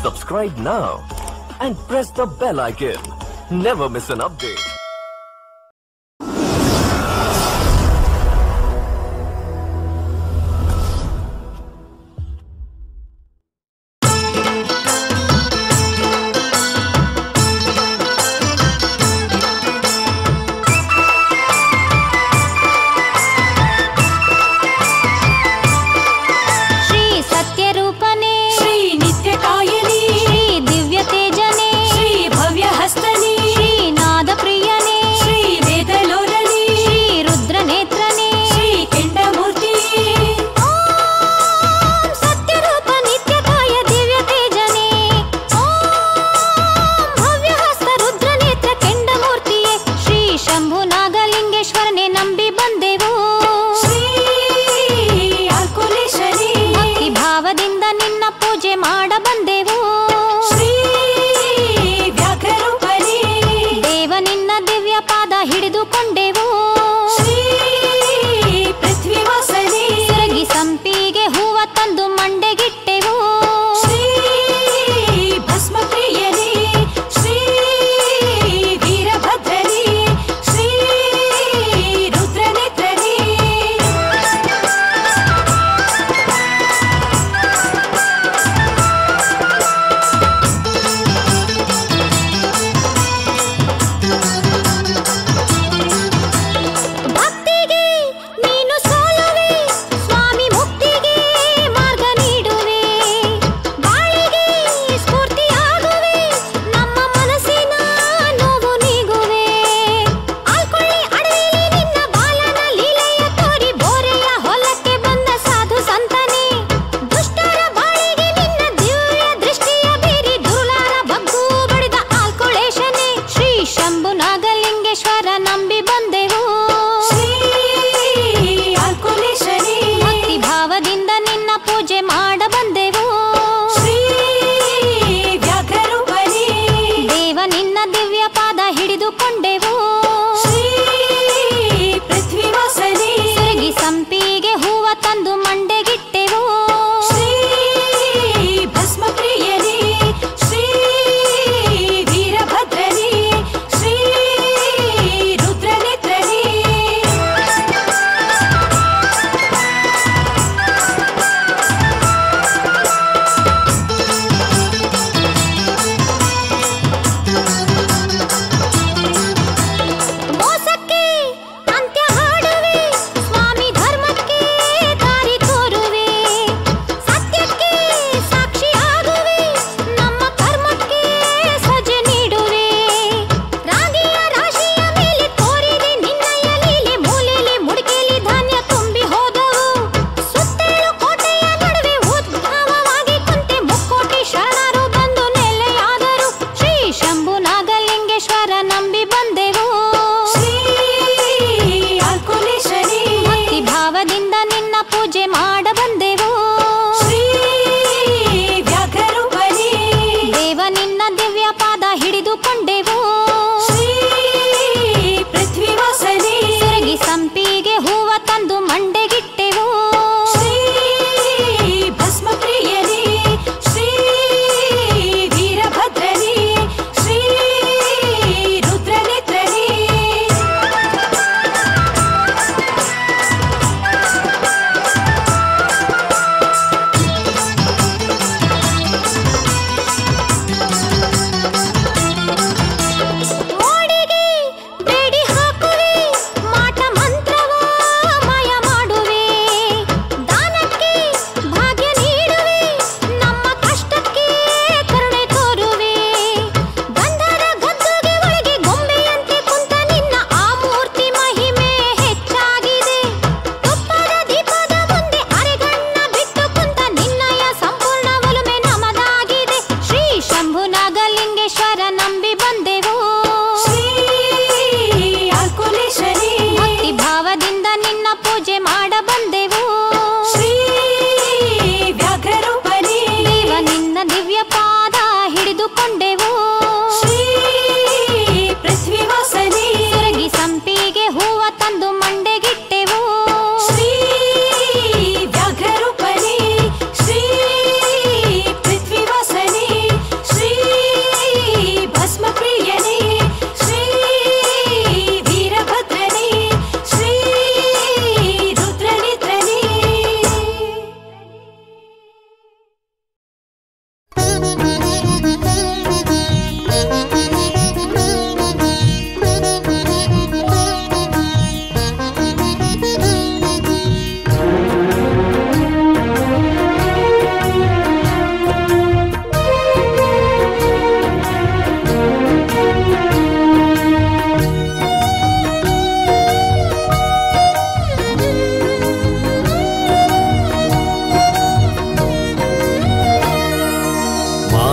Subscribe now and press the bell icon. Never miss an update.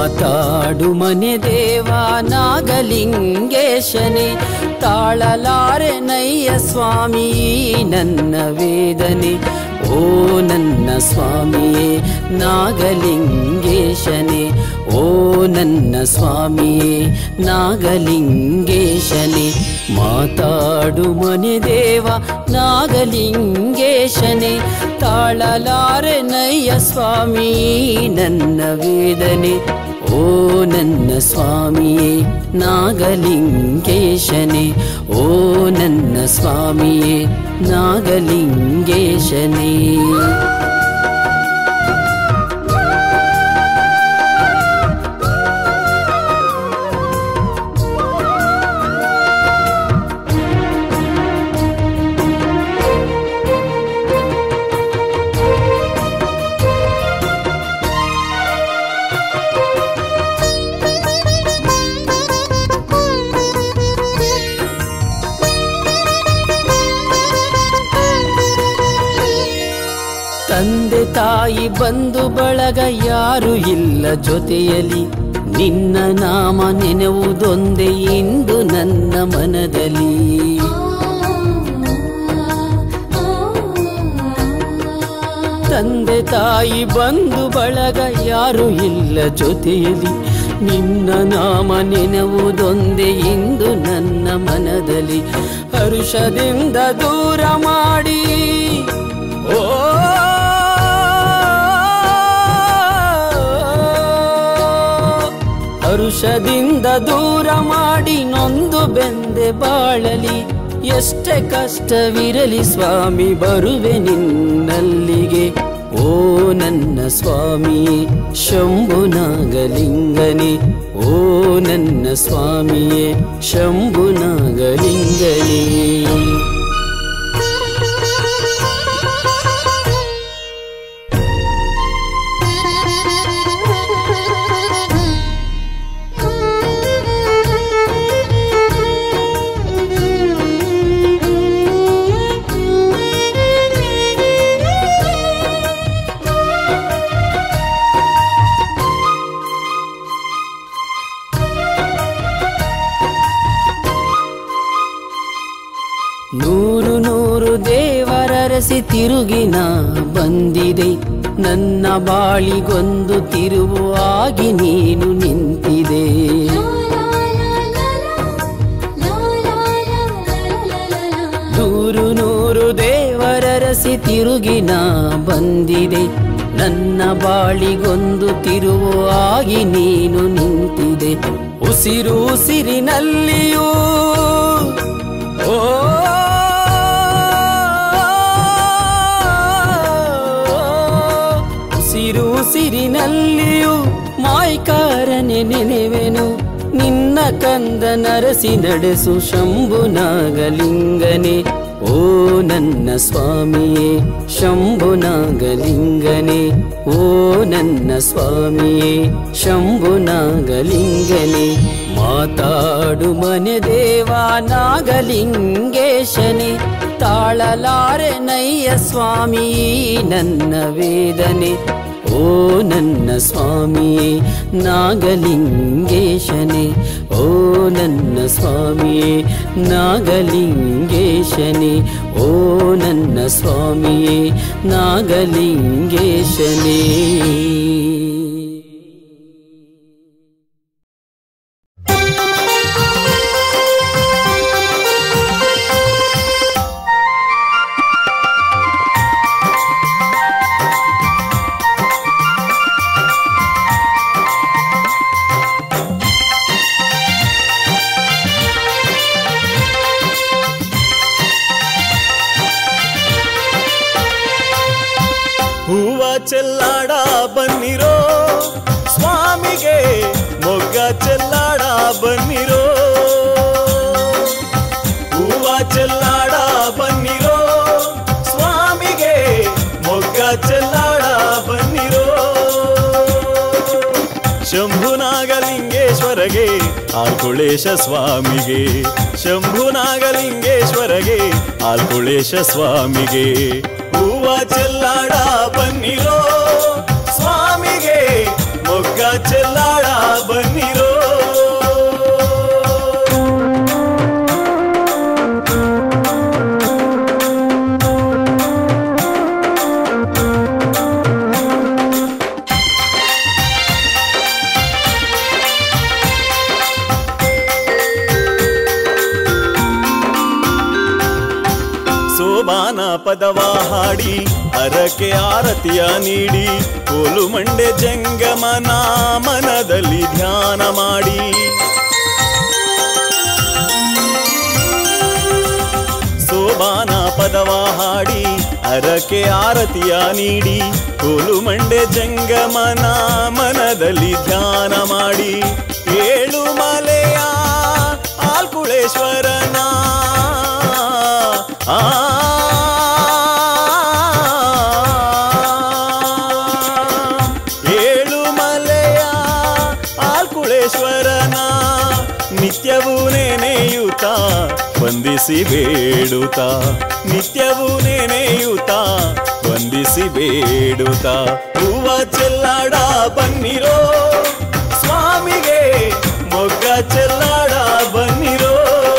ಮಾತಾಡು ಮನೆ ದೇವ ನಾಗಲಿಂಗೇಶನೇ, ತಾಳಲಾರೆ ನಯ್ಯ ಸ್ವಾಮಿ ನನ್ನ ವೇದನೆ. ಓ ನನ್ನ ಸ್ವಾಮಿಯೇ ನಾಗಲಿಂಗೇಶನೇ, ಓ ನನ್ನ ಸ್ವಾಮಿಯೇ ನಾಗಲಿಂಗೇಶನೇ. ಮಾತಾಡು ಮನೆ ದೇವ ನಾಗಲಿಂಗೇಶನೇ, ತಾಳಲಾರೆ ನಯ್ಯ ಸ್ವಾಮಿ ನನ್ನ ವೇದನೆ. ಓ ನನ್ನ ಸ್ವಾಮಿಯೇ ನಾಗಲಿಂಗೇಶನೇ, ಓ ನನ್ನ ಸ್ವಾಮಿಯೇ ನಾಗಲಿಂಗೇಶನೇ. ತಂದೆ ತಾಯಿ ಬಂಧು ಬಳಗ ಯಾರು ಇಲ್ಲ ಜೊತೆಯಲಿ, ನಿನ್ನ ನಾಮ ನೆನೆವುದೊಂದೇ ಇಂದು ನನ್ನ ಮನದಲ್ಲಿ. ತಂದೆ ತಾಯಿ ಬಂಧು ಬಳಗ ಯಾರು ಇಲ್ಲ ಜೊತೆಯಲಿ, ನಿನ್ನ ನಾಮ ನೆನೆವುದೊಂದೇ ಇಂದು ನನ್ನ ಮನದಲ್ಲಿ. ಹರುಷದಿಂದ ದೂರ ಮಾಡಿ ಓ ಹರುಷದಿಂದ ದೂರ ಮಾಡಿ ನೊಂದು ಬೆಂದೆ ಬಾಳಲಿ. ಎಷ್ಟೇ ಕಷ್ಟವಿರಲಿ ಸ್ವಾಮಿ ಬರುವೆ ನಿನ್ನಲ್ಲಿಗೆ. ಓ ನನ್ನ ಸ್ವಾಮಿ ಶಂಭುನಾಗಲಿಂಗನೇ, ಓ ನನ್ನ ಸ್ವಾಮಿಯೇ ಶಂಭುನಾಗಲಿಂಗನೇ. ನೂರು ನೂರು ದೇವರರಸಿ ತಿರುಗಿನ ಬಂದಿದೆ, ನನ್ನ ಬಾಳಿಗೊಂದು ತಿರುವು ಆಗಿ ನೀನು ನಿಂತಿದೆ. ನೂರು ನೂರು ದೇವರರಸಿ ತಿರುಗಿನ ಬಂದಿದೆ, ನನ್ನ ಬಾಳಿಗೊಂದು ತಿರುವು ಆಗಿ ನೀನು ನಿಂತಿದೆ. ಉಸಿರು ಉಸಿರಿನಲ್ಲಿಯೂ ಓ ಉಸಿರು ಉಸಿರಿನಲ್ಲಿಯೂ ಮಾಯ್ಕಾರನೆ ನೆನೆವೆನು, ನಿನ್ನ ಕಂದ ನರಸಿ ನಡೆಸು ಶಂಭುನಾಗಲಿಂಗನೇ. ಓ ನನ್ನ ಸ್ವಾಮಿಯೇ ಶಂಭುನಾಗಲಿಂಗನೇ, ಓ ನನ್ನ ಸ್ವಾಮಿಯೇ ಶಂಭುನಾಗಲಿಂಗನೇ. ಮಾತಾಡು ಮನೆ ದೇವ ನಾಗಲಿಂಗೇಶನೇ, ತಾಳಲಾರೆ ನಯ್ಯ ಸ್ವಾಮಿ ನನ್ನ ವೇದನೆ. ಓ ನನ್ನ ಸ್ವಾಮಿಯೇ ನಾಗಲಿಂಗೇಶನೇ, ಓ ನನ್ನ ಸ್ವಾಮಿಯೇ ನಾಗಲಿಂಗೇಶನೇ, ಓ ನನ್ನ ಸ್ವಾಮಿಯೇ ನಾಗಲಿಂಗೇಶನೇ. ಚೆಲ್ಲಾಡ ಬನ್ನಿರೋ ಸ್ವಾಮಿಗೆ, ಮೊಗ್ಗ ಚೆಲ್ಲಾಡ ಬನ್ನಿರೋ. ಹೂವ ಚೆಲ್ಲಾಡ ಬನ್ನಿರೋ ಸ್ವಾಮಿಗೆ, ಮೊಗ್ಗ ಚೆಲ್ಲಾಡ ಬನ್ನಿರೋ. ಶಂಭುನಾಗಲಿಂಗೇಶ್ವರಗೆ ಆಲ್ಕುಳೇಶ ಸ್ವಾಮಿಗೆ, ಶಂಭುನಾಗಲಿಂಗೇಶ್ವರಗೆ ಆಲ್ಕುಳೇಶ ಸ್ವಾಮಿಗೆ. ಹೂವ ಚೆಲ್ಲಾಡ ಬನ್ನಿರೋ ಸ್ವಾಮಿಗೆ, ಮೊಗ್ಗ ಮೊಗ್ಗ ಚೆಲ್ಲಾಡ ಬನ್ನಿರೋ. ಸೋಬಾನ ಪದವ ಹಾಡಿ ಹರಕೆ ಆರತಿಯ ನೀಡಿ ಕೋಲು ಮಂಡೆ ಜಂಗಮನ ಮನದಲ್ಲಿ ಧ್ಯಾನ ಮಾಡಿ ಸೋಬಾನ ಪದವ ಹಾಡಿ ಹರಕೆ ಆರತಿಯ ನೀಡಿ ಕೋಲು ಮಂಡೆ ಜಂಗಮನ ಮನದಲ್ಲಿ ಧ್ಯಾನ ಮಾಡಿ ಏಳು ಮಲೆಯ ಆಲ್ಕುಳೇಶ್ವರನ ಏಳು ಮಲೆಯ ಆಲ್ಕುಳೇಶ್ವರನ ನಿತ್ಯವೂ ನೆನೆಯುತ್ತ ವಂದಿಸಿ ಬೇಡುತ್ತ ನಿತ್ಯವೂ ನೆನೆಯುತ್ತ ವಂದಿಸಿ ಬೇಡುತ್ತ ಹೂವ ಚೆಲ್ಲಾಡ ಬನ್ನಿರೋ ಸ್ವಾಮಿಗೆ ಮೊಗ್ಗ ಚೆಲ್ಲಾಡ ಬನ್ನಿರೋ.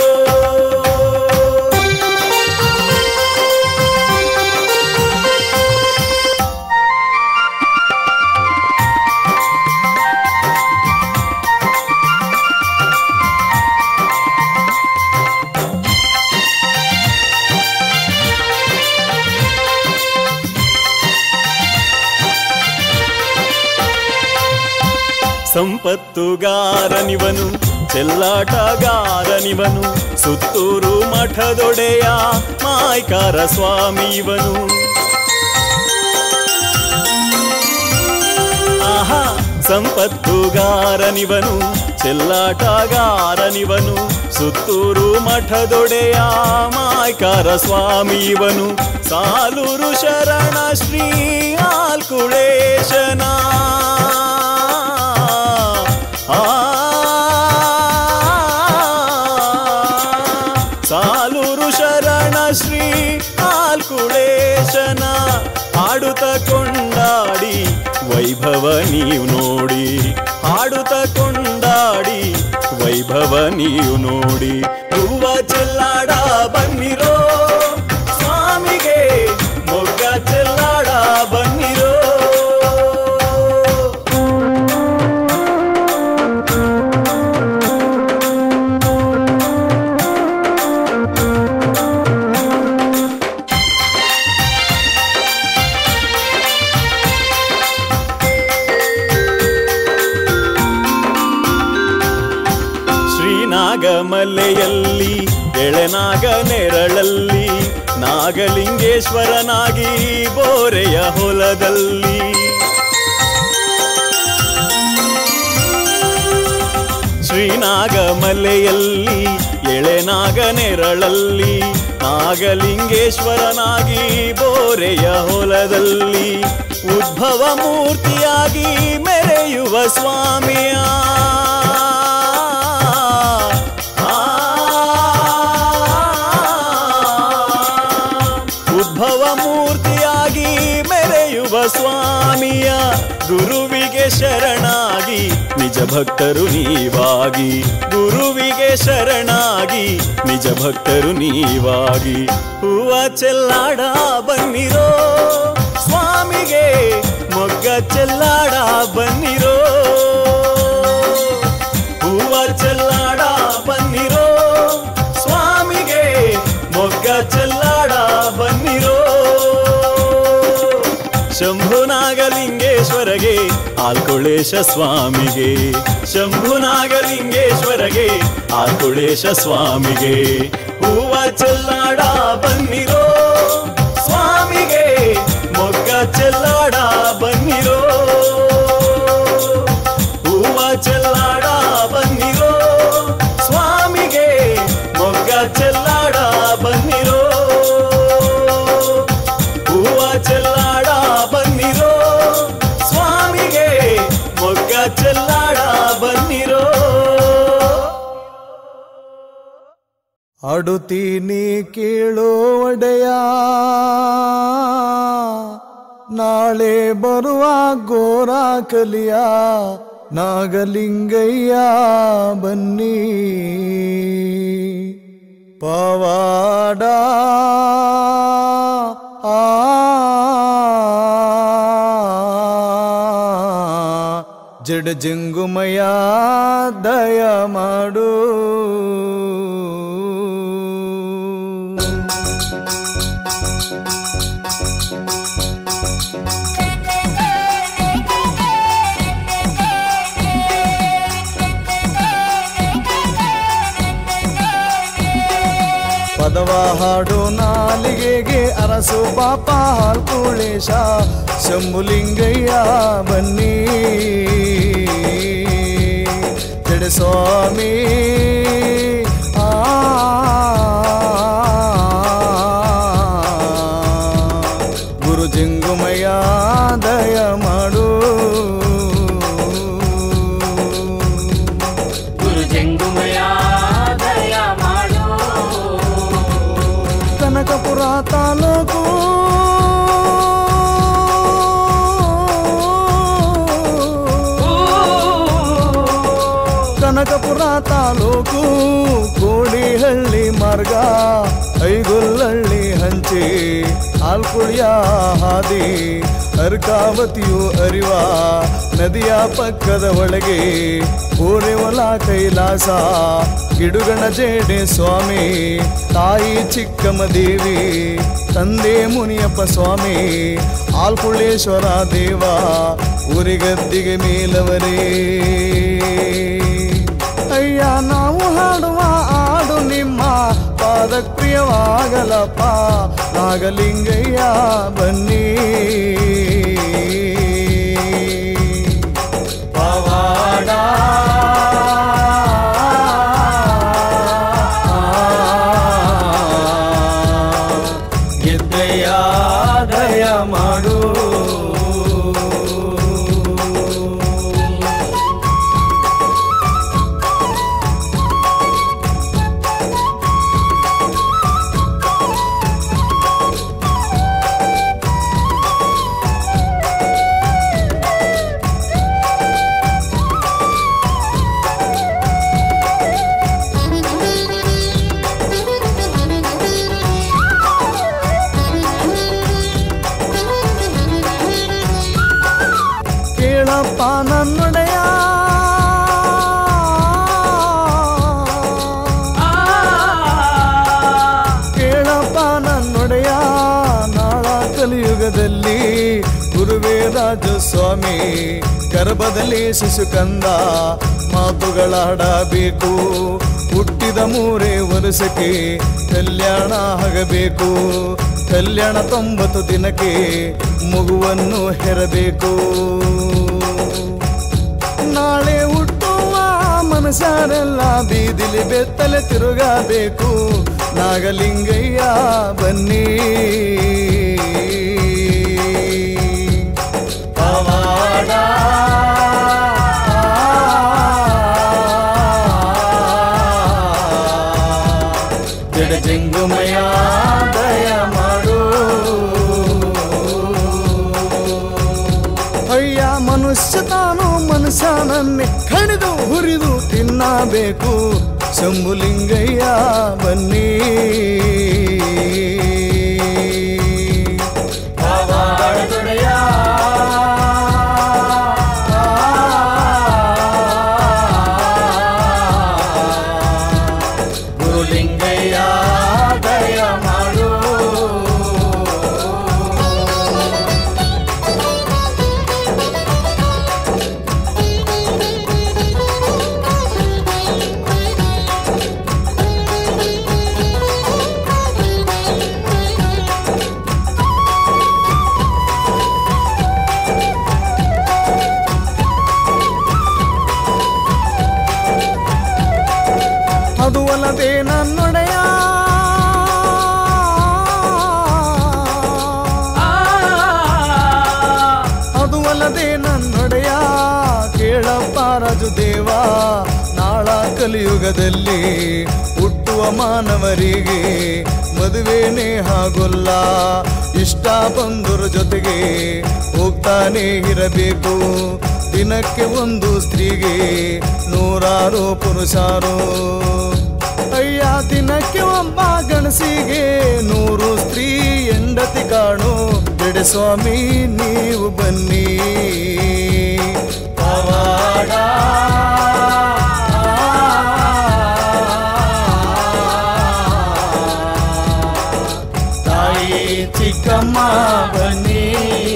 ಸಂಪತ್ತುಗಾರನಿವನು ಚೆಲ್ಲಾಟಗಾರನಿವನು ಸುತ್ತೂರು ಮಠದೊಡೆಯ ಮಾಯ್ಕಾರ ಸ್ವಾಮಿವನು. ಆಹಾ ಸಂಪತ್ತುಗಾರನಿವನು ಚೆಲ್ಲಾಟಗಾರನಿವನು ಸುತ್ತೂರು ಮಠದೊಡೆಯ ಮಾಯ್ಕಾರ ಸ್ವಾಮಿವನು. ಸಾಲೂರು ಶರಣ ಶ್ರೀ ಆಲ್ಕುಳೇಶನ ಸಾಲೂರು ಶರಣ ಶ್ರೀ ಆಲ್ಕುಳೇಶನ ಹಾಡುತ್ತ ಕೊಂಡಾಡಿ ವೈಭವ ನೀವು ನೋಡಿ ಹಾಡುತ್ತ ಕೊಂಡಾಡಿ ವೈಭವ ನೀವು ನೋಡಿ ಹೂವ ಚೆಲ್ಲಾಡ ಬನ್ನಿರೋ ಸ್ವಾಮಿಗೆ ಮೊಗ್ಗ ಚೆಲ್ಲಾಡ ಬನ್ನಿರೋ. ನಾಗಮಲೆಯಲ್ಲಿ ಎಳೆನಾಗ ನೆರಳಲ್ಲಿ ನಾಗಲಿಂಗೇಶ್ವರನಾಗಿ ಬೋರೆಯ ಹೊಲದಲ್ಲಿ ಶ್ರೀನಾಗಮಲೆಯಲ್ಲಿ ಎಳೆನಾಗ ನೆರಳಲ್ಲಿ ನಾಗಲಿಂಗೇಶ್ವರನಾಗಿ ಬೋರೆಯ ಹೊಲದಲ್ಲಿ ಉದ್ಭವ ಮೂರ್ತಿಯಾಗಿ ಮೆರೆಯುವ ಸ್ವಾಮಿಯ ಉದ್ಭವ ಮೂರ್ತಿಯಾಗಿ ಮೆರೆಯುವ ಸ್ವಾಮಿಯ ಗುರುವಿಗೆ ಶರಣಾಗಿ ನಿಜ ಭಕ್ತರು ನೀವಾಗಿ ಗುರುವಿಗೆ ಶರಣಾಗಿ ನಿಜ ಭಕ್ತರು ನೀವಾಗಿ ಹೂವ ಚೆಲ್ಲಾಡ ಬನ್ನಿರೋ ಸ್ವಾಮಿಗೆ ಮೊಗ್ಗ ಚೆಲ್ಲಾಡ ಬನ್ನಿರೋ ಹೂವ ಚೆಲ್ಲಾಡ ಬನ್ನಿರೋ ಸ್ವಾಮಿಗೆ ಮೊಗ್ಗ ಚೆಲ್ಲಾಡ ಬನ್ನಿರೋ. ಶಂಭುನಾಗಲಿಂಗೇಶ್ವರಗೆ ಆಲ್ಕುಳೇಶ ಸ್ವಾಮಿಗೆ ಶಂಭುನಾಗಲಿಂಗೇಶ್ವರಗೆ ಆಲ್ಕುಳೇಶ ಸ್ವಾಮಿಗೆ ಹೂವ ಚೆಲ್ಲಾಡ ಬನ್ನಿರೋ ಸ್ವಾಮಿಗೆ ಮೊಗ್ಗ ಚೆಲ್ಲಾಡ ಬನ್ನಿರೋ ಹೂವ ಚೆಲ್ಲಾಡ ಬನ್ನಿರೋ ಸ್ವಾಮಿಗೆ ಮೊಗ್ಗ ಚೆಲ್ಲಾಡ ಬನ್ನಿರೋ ಹೂವ ಚೆಲ್ಲಾಡ ಬನ್ನಿರೋ ಸ್ವಾಮಿಗೆ ಮೊಗ್ಗ ಚೆಲ್ಲಾಡ ಬನ್ನಿರೋ. ಅಡುತ್ತೀನಿ ಕೇಳೋ ಒಡೆಯ ನಾಳೆ ಬರುವ ಗೋರ ಕಲಿಯ ನಾಗಲಿಂಗಯ್ಯ ಬನ್ನಿ ಪವಾಡ ಜಡ ಜಂಗುಮಯ ದಯ ಮಾಡು ಪದವ ಹಾಡು ನಾಲಿಗೆಗೆ ಅರಸು ಪಾಪ ಹಾಲ್ಕುಳೇಶ ಶಂಭುಲಿಂಗಯ್ಯ ಬನ್ನಿ ಜಡ ಸ್ವಾಮಿ ಗುರು ಜಂಗುಮಯ್ಯ ದಯ ಮಾಡು ಗುರು ಜಂಗುಮಯ್ಯ ದಯ ಮಾಡು ಕನಕಪುರ ತಾಲೂಕು ಕನಕಪುರ ತಾಲೂಕು ಕೋಡಿಹಳ್ಳಿ ಮಾರ್ಗ ಐಗೊಲ್ಲಹಳ್ಳಿ ಹಂಚಿ ಆಲ್ಕುಳಿಯ ಹಾದಿ ಅರ್ಕಾವತಿಯು ಅರಿವ ನದಿಯ ಪಕ್ಕದ ಒಳಗೆ ಕೋರೆವಲ ಕೈಲಾಸ ಗಿಡುಗಣ ಜೇಡೆ ಸ್ವಾಮಿ ತಾಯಿ ಚಿಕ್ಕಮ್ಮ ದೇವಿ ತಂದೆ ಮುನಿಯಪ್ಪ ಸ್ವಾಮಿ ಆಲ್ಕುಳೇಶ್ವರ ದೇವ ಊರಿಗದ್ದಿಗೆ ಮೇಲವರೇ ಅಯ್ಯ ನಾವು ಹಾಡುವ ಹಾಡು ನಿಮ್ಮ ಪಾದಕ್ಕೆ ಪ್ರಿಯವಾಗಲಪ್ಪ ನಾಗಲಿಂಗಯ್ಯ ಬನ್ನಿ ಪವಾಡ ಗೆದ್ದಯ್ಯ ದಯ ಮಾಡು ಕೇಳಪ್ಪ ನನ್ನೊಡೆಯ ಕೇಳಪ್ಪ ನನ್ನೊಡೆಯ ನಾಳ ಕಲಿಯುಗದಲ್ಲಿ ಗುರುವೇ ರಾಜ ಸ್ವಾಮಿ ಗರ್ಭದಲ್ಲಿ ಶಿಶುಕಂದ ಮಾತುಗಳಾಡಬೇಕು ಹುಟ್ಟಿದ 3 ವರ್ಷಕ್ಕೆ ಕಲ್ಯಾಣ ಆಗಬೇಕು ಕಲ್ಯಾಣ 90 ದಿನಕ್ಕೆ ಮಗುವನ್ನು ಹೆರಬೇಕು ನಾಳೆ ಹುಟ್ಟುವ ಮನುಷ್ಯರೆಲ್ಲ ಬೀದಿಲಿ ಬೆತ್ತಲೆ ತಿರುಗಬೇಕು ನಾಗಲಿಂಗಯ್ಯ ಬನ್ನಿ ಪವಾಡ ಜಡ ಜಂಗುಮಯ್ಯ ದಯ ಮಾಡು ಅಯ್ಯ ಮನುಷ್ಯ ತಾನು ಮನುಷ್ಯನನ್ನೇ ಕಡಿದು ಹುರಿದು ತಿನ್ನಬೇಕು ಶಂಭುಲಿಂಗಯ್ಯ ಬನ್ನಿ ಪವಾಡದೊಡೆಯ ಗುರುಲಿಂಗಯ್ಯ ದಯ ಮಾಡು ಅದು ಅಲ್ಲದೆ ನನ್ನೊಡೆಯ ಅದು ಅಲ್ಲದೆ ನನ್ನೊಡೆಯ ಕೇಳಪ್ಪ ರಾಜು ದೇವ ನಾಳ ಕಲಿಯುಗದಲ್ಲಿ ಹುಟ್ಟು ಬಯಸುವ ಮಾನವರಿಗೆ ಮದುವೆನೇ ಆಗೋಲ್ಲ. ಇಷ್ಟ ಬಂದರ ಜೊತೆಗೆ ಹೋಗ್ತಾನೆ ಇರಬೇಕು. ದಿನಕ್ಕೆ ಒಂದು ಸ್ತ್ರೀಗೆ ನೂರಾರು ಪುರುಷಾರು. ಅಯ್ಯ ದಿನಕ್ಕೆ ಒಬ್ಬ ಗಣಸಿಗೆ 100 ಸ್ತ್ರೀ ಹೆಂಡತಿ ಕಾಣು. ಜಡೆ ಸ್ವಾಮಿ ನೀವು ಬನ್ನಿ ಪವಾಡ. ತಾಯಿ ಚಿಕ್ಕಮ್ಮ ಬನ್ನಿ.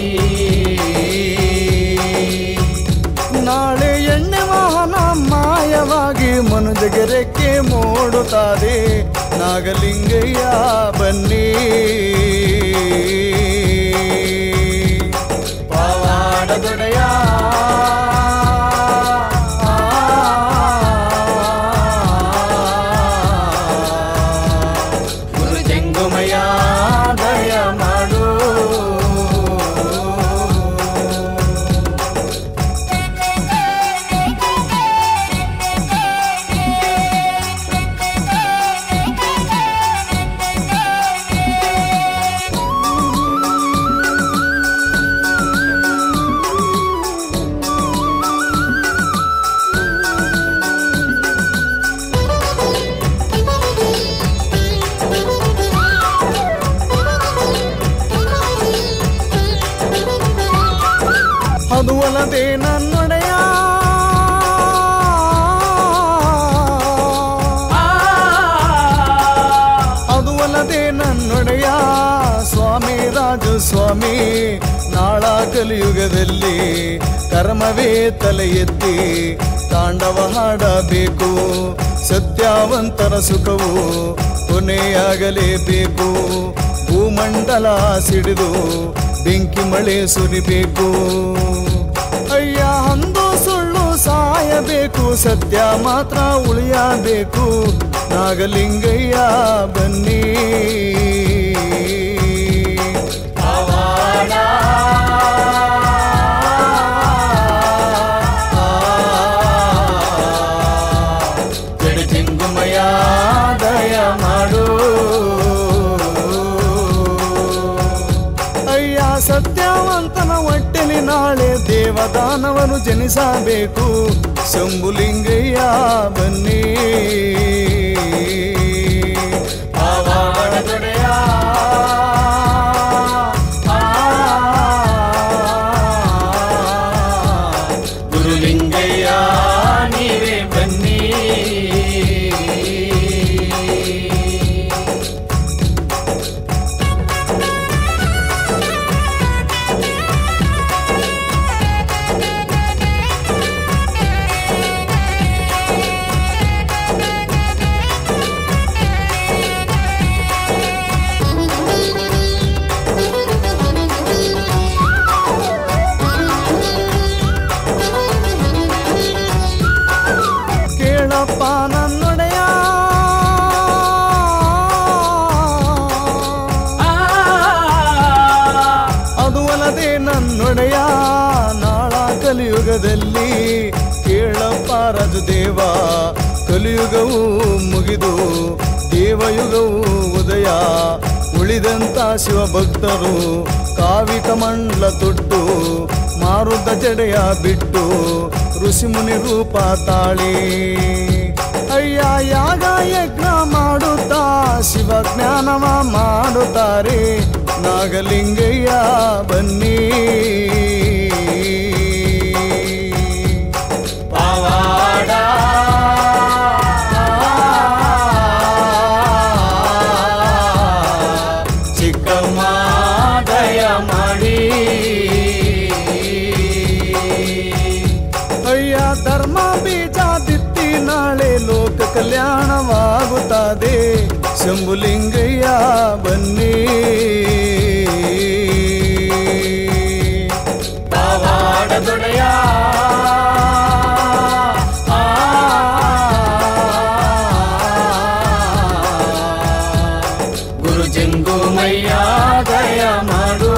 ನಾಳೆ ಎಣ್ಣೆ ವಾಹನ ಮಾಯವಾಗಿ ಮನುಜಗೆ ರೆಕ್ಕೆ ಮೂಡುತ್ತದೆ. ನಾಗಲಿಂಗಯ್ಯ ಬನ್ನಿ ಪವಾಡ ದೊಡೆಯ. ಗುರು ಜಂಗುಮಯ್ಯ ದಯ ಮಾಡು. ಅದು ಅಲ್ಲದೆ ನನ್ನೊಡೆಯ ಅದು ಅಲ್ಲದೆ ನನ್ನೊಡೆಯ ಸ್ವಾಮಿ ರಾಜು ಸ್ವಾಮಿ. ನಾಳ ಕಲಿಯುಗದಲ್ಲಿ ಕರ್ಮವೇ ತಲೆ ಎತ್ತಿ ತಾಂಡವ ಹಾಡಬೇಕು. ಸತ್ಯವಂತರ ಸುಖವು ಕೊನೆಯಾಗಲೇಬೇಕು. ಭೂಮಂಡಲ ಸಿಡಿದು ಬೆಂಕಿ ಮಳೆ ಸುರಿಬೇಕು. ಅಯ್ಯ ಅಂದು ಸುಳ್ಳು ಸಾಯಬೇಕು. ಸತ್ಯ ಮಾತ್ರ ಉಳಿಯಬೇಕು. ನಾಗಲಿಂಗಯ್ಯ ಬನ್ನಿ ಪವಾಡ. ಜಡ ಜಂಗುಮಯ್ಯ ದಯ ಮಾಡು. ಅಯ್ಯ ಸತ್ಯವಂತನ ಹೊಟ್ಟೆಲಿ ನಾಳೆ ದೇವದಾನವನು ಜನಿಸಬೇಕು. ಶಂಭುಲಿಂಗಯ್ಯ ಬನ್ನಿ ಪವಾಡ ದೊಡೆಯ. ಗುರುಲಿಂಗಯ್ಯ ನೀವೇ ಬನ್ನಿ. ಕೇಳಪ್ಪ ನನ್ನೊಡೆಯ ಅದು ಅಲ್ಲದೆ ನನ್ನೊಡೆಯ ನಾಳ ಕಲಿಯುಗದಲ್ಲಿ ಕೇಳಪ್ಪ ರಾಜದೇವ. ಕಲಿಯುಗವು ಮುಗಿದು ದೇವಯುಗವು ಉದಯ. ಉಳಿದಂತ ಶಿವಭಕ್ತರು ಕಾವಿಕ ಮಂಡಲ ತೊಟ್ಟು ಮಾರುದ್ದ ಜಡೆಯ ಬಿಟ್ಟು ಋಷಿಮುನಿ ರೂಪ ತಾಳಿ. ಅಯ್ಯ ಯಾಗ ಯಜ್ಞ ಮಾಡುತ್ತಾ ಶಿವ ಜ್ಞಾನವ ಮಾಡುತ್ತಾರೆ. ನಾಗಲಿಂಗಯ್ಯ ಬನ್ನಿ ಪವಾಡ. ಚಿಕ್ಕಮ್ಮ ದಯ ಮಾಡಿ. ಅಯ್ಯ ಧರ್ಮ ಬೀಜ ಬಿತ್ತಿ ನಾಳೆ ಲೋಕ ಕಲ್ಯಾಣವಾಗುತ್ತದೆ. ಶಂಭುಲಿಂಗಯ್ಯ ಬನ್ನಿ ಪವಾಡ ದೊಡೆಯ. ಗುರು ಜಂಗುಮಯ್ಯ ದಯ ಮಾಡು.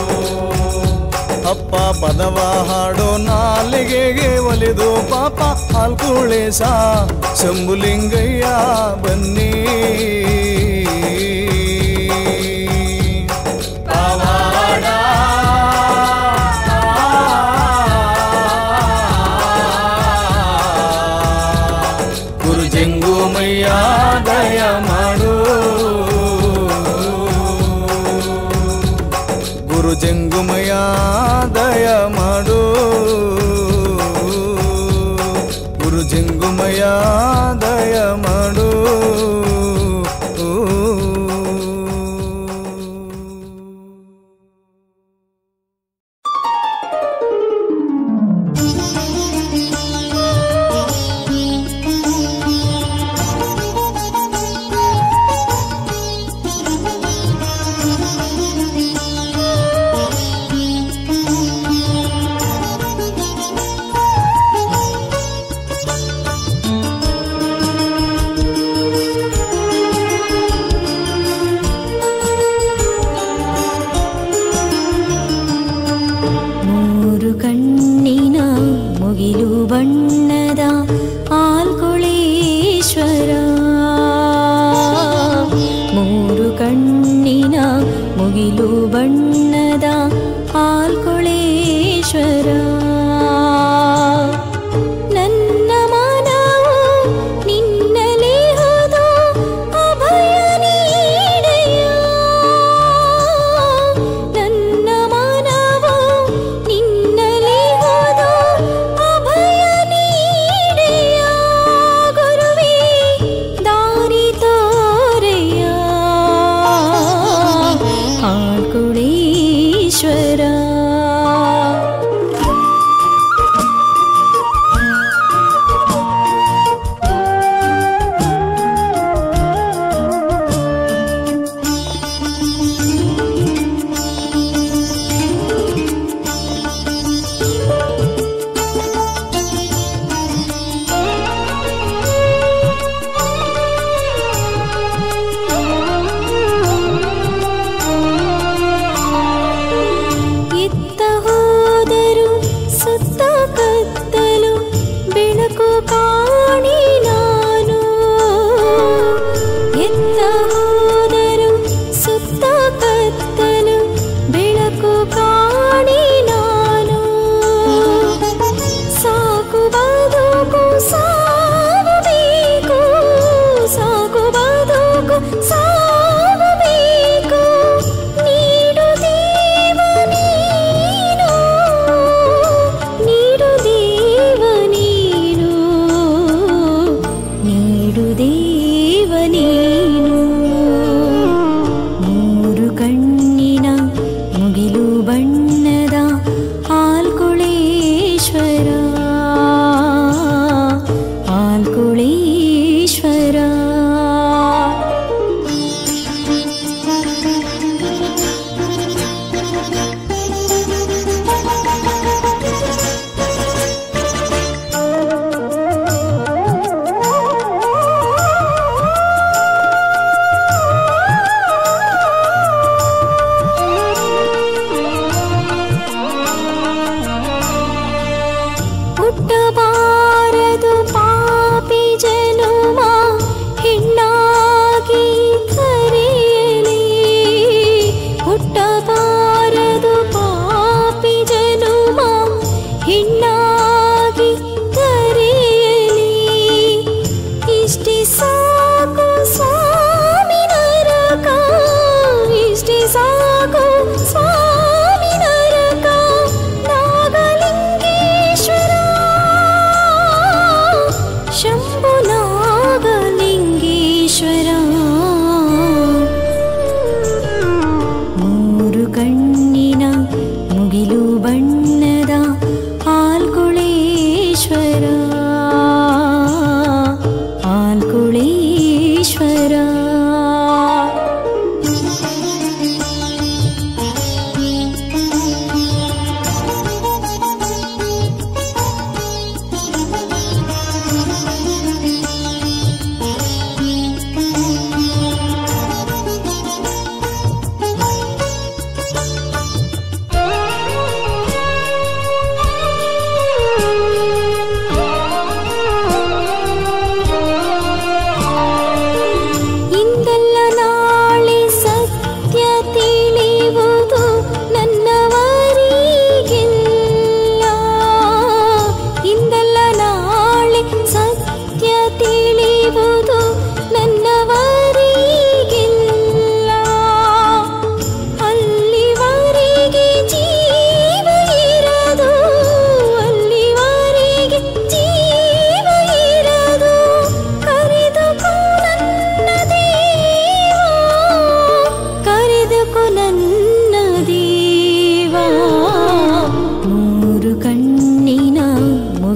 ಅಪ್ಪ ಪದವ ಹಾಡೋ ನಾಲಿಗೆಗೆ ಒಲಿದು ಪಾಪ ಹಾಲ್ಕುಳೇಶ ಶಂಭುಲಿಂಗಯ್ಯ ಬನ್ನಿ ಜಂಗುಮಯ್ಯ ದಯ ಮಾಡು ಗುರು ಜಂಗುಮಯ್ಯ ದಯ ಮಾಡು ಗುರು ಜಂಗುಮಯ್ಯ ದಯ ಮಾಡು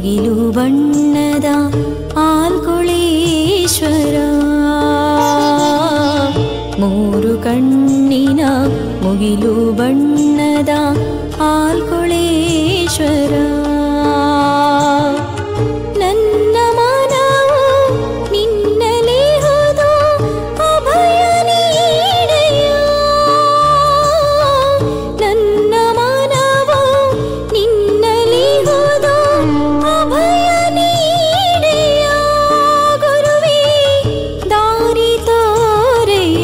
ಮುಗಿಲು ಬಣ್ಣದ ಆಲ್ಕೊಳೇಶ್ವರ ಮೂರು ಕಣ್ಣಿನ ಮುಗಿಲು ಬಣ್ಣದ ಆಲ್ಕೊಳೇಶ್ವರ ನನ್ನ ಮನವು ನಿನ್ನಲೇ ಹೋದ ಅಭಯ ನೀಡೆಯ ನನ್ನ ಮನವು ನಿನ್ನಲೇ ಹೋದ ಅಭಯ ನೀಡೆಯ ಗುರುವೇ ದಾರಿ ತೋರೆಯ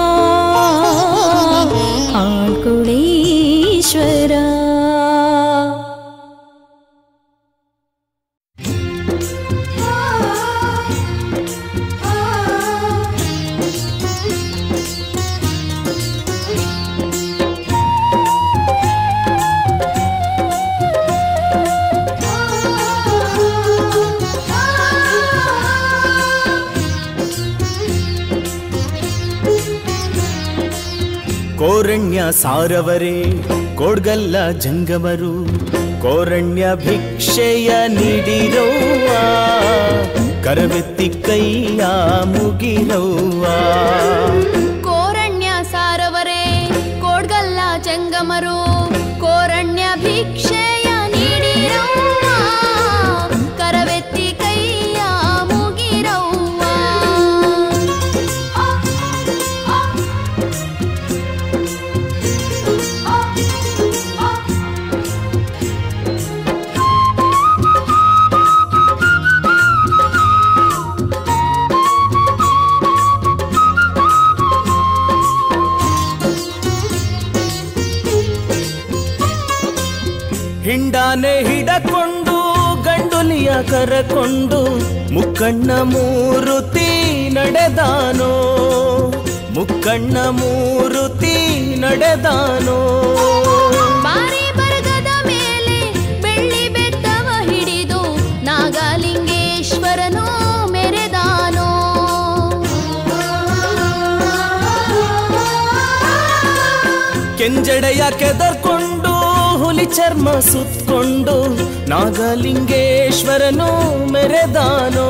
ಆಲ್ಕೊಳೇಶ್ವರ ಕೋರಣ್ಯ ಸಾರವರೇ ಕೋಡ್ಗಲ್ಲ ಜಂಗಮರು ಕೋರಣ್ಯ ಭಿಕ್ಷೆಯ ನೀಡಿರವ್ವ ಕರವೆತ್ತಿ ಕೈಯ ಮುಗಿರವ್ವ ಕೋರಣ್ಯ ಸಾರವರೇ ಕೋಡ್ಗಲ್ಲ ಜಂಗಮರು ಕೋರಣ್ಯ ಭಿಕ್ಷೆಯ ನೀಡಿರವ್ವ ಕರವೆತ್ತಿ ಕೈಯ ಮುಗಿರವ್ವ ಹಿಂಡಾನೆ ಹಿಡಕೊಂಡು ಗಂಡುಲಿಯ ಕರಕೊಂಡು ಮುಕ್ಕಣ್ಣ ಮೂರುತಿ ನಡೆದಾನೋ ಮುಕ್ಕಣ್ಣ ಮೂರುತಿ ನಡೆದಾನೋ ಬಾರಿ ಬರಗದ ಮೇಲೆ ಬೆಳ್ಳಿ ಬೆಟ್ಟವ ಹಿಡಿದು ನಾಗಲಿಂಗೇಶ್ವರನು ಮೆರೆದಾನೋ ಕೆಂಜಡೆಯ ಕೆದರ್ಕೊಂಡು ಹುಲಿ ಚರ್ಮ ಸುತ್ಕೊಂಡು ನಾಗಲಿಂಗೇಶ್ವರನು ಮೆರೆದಾನೋ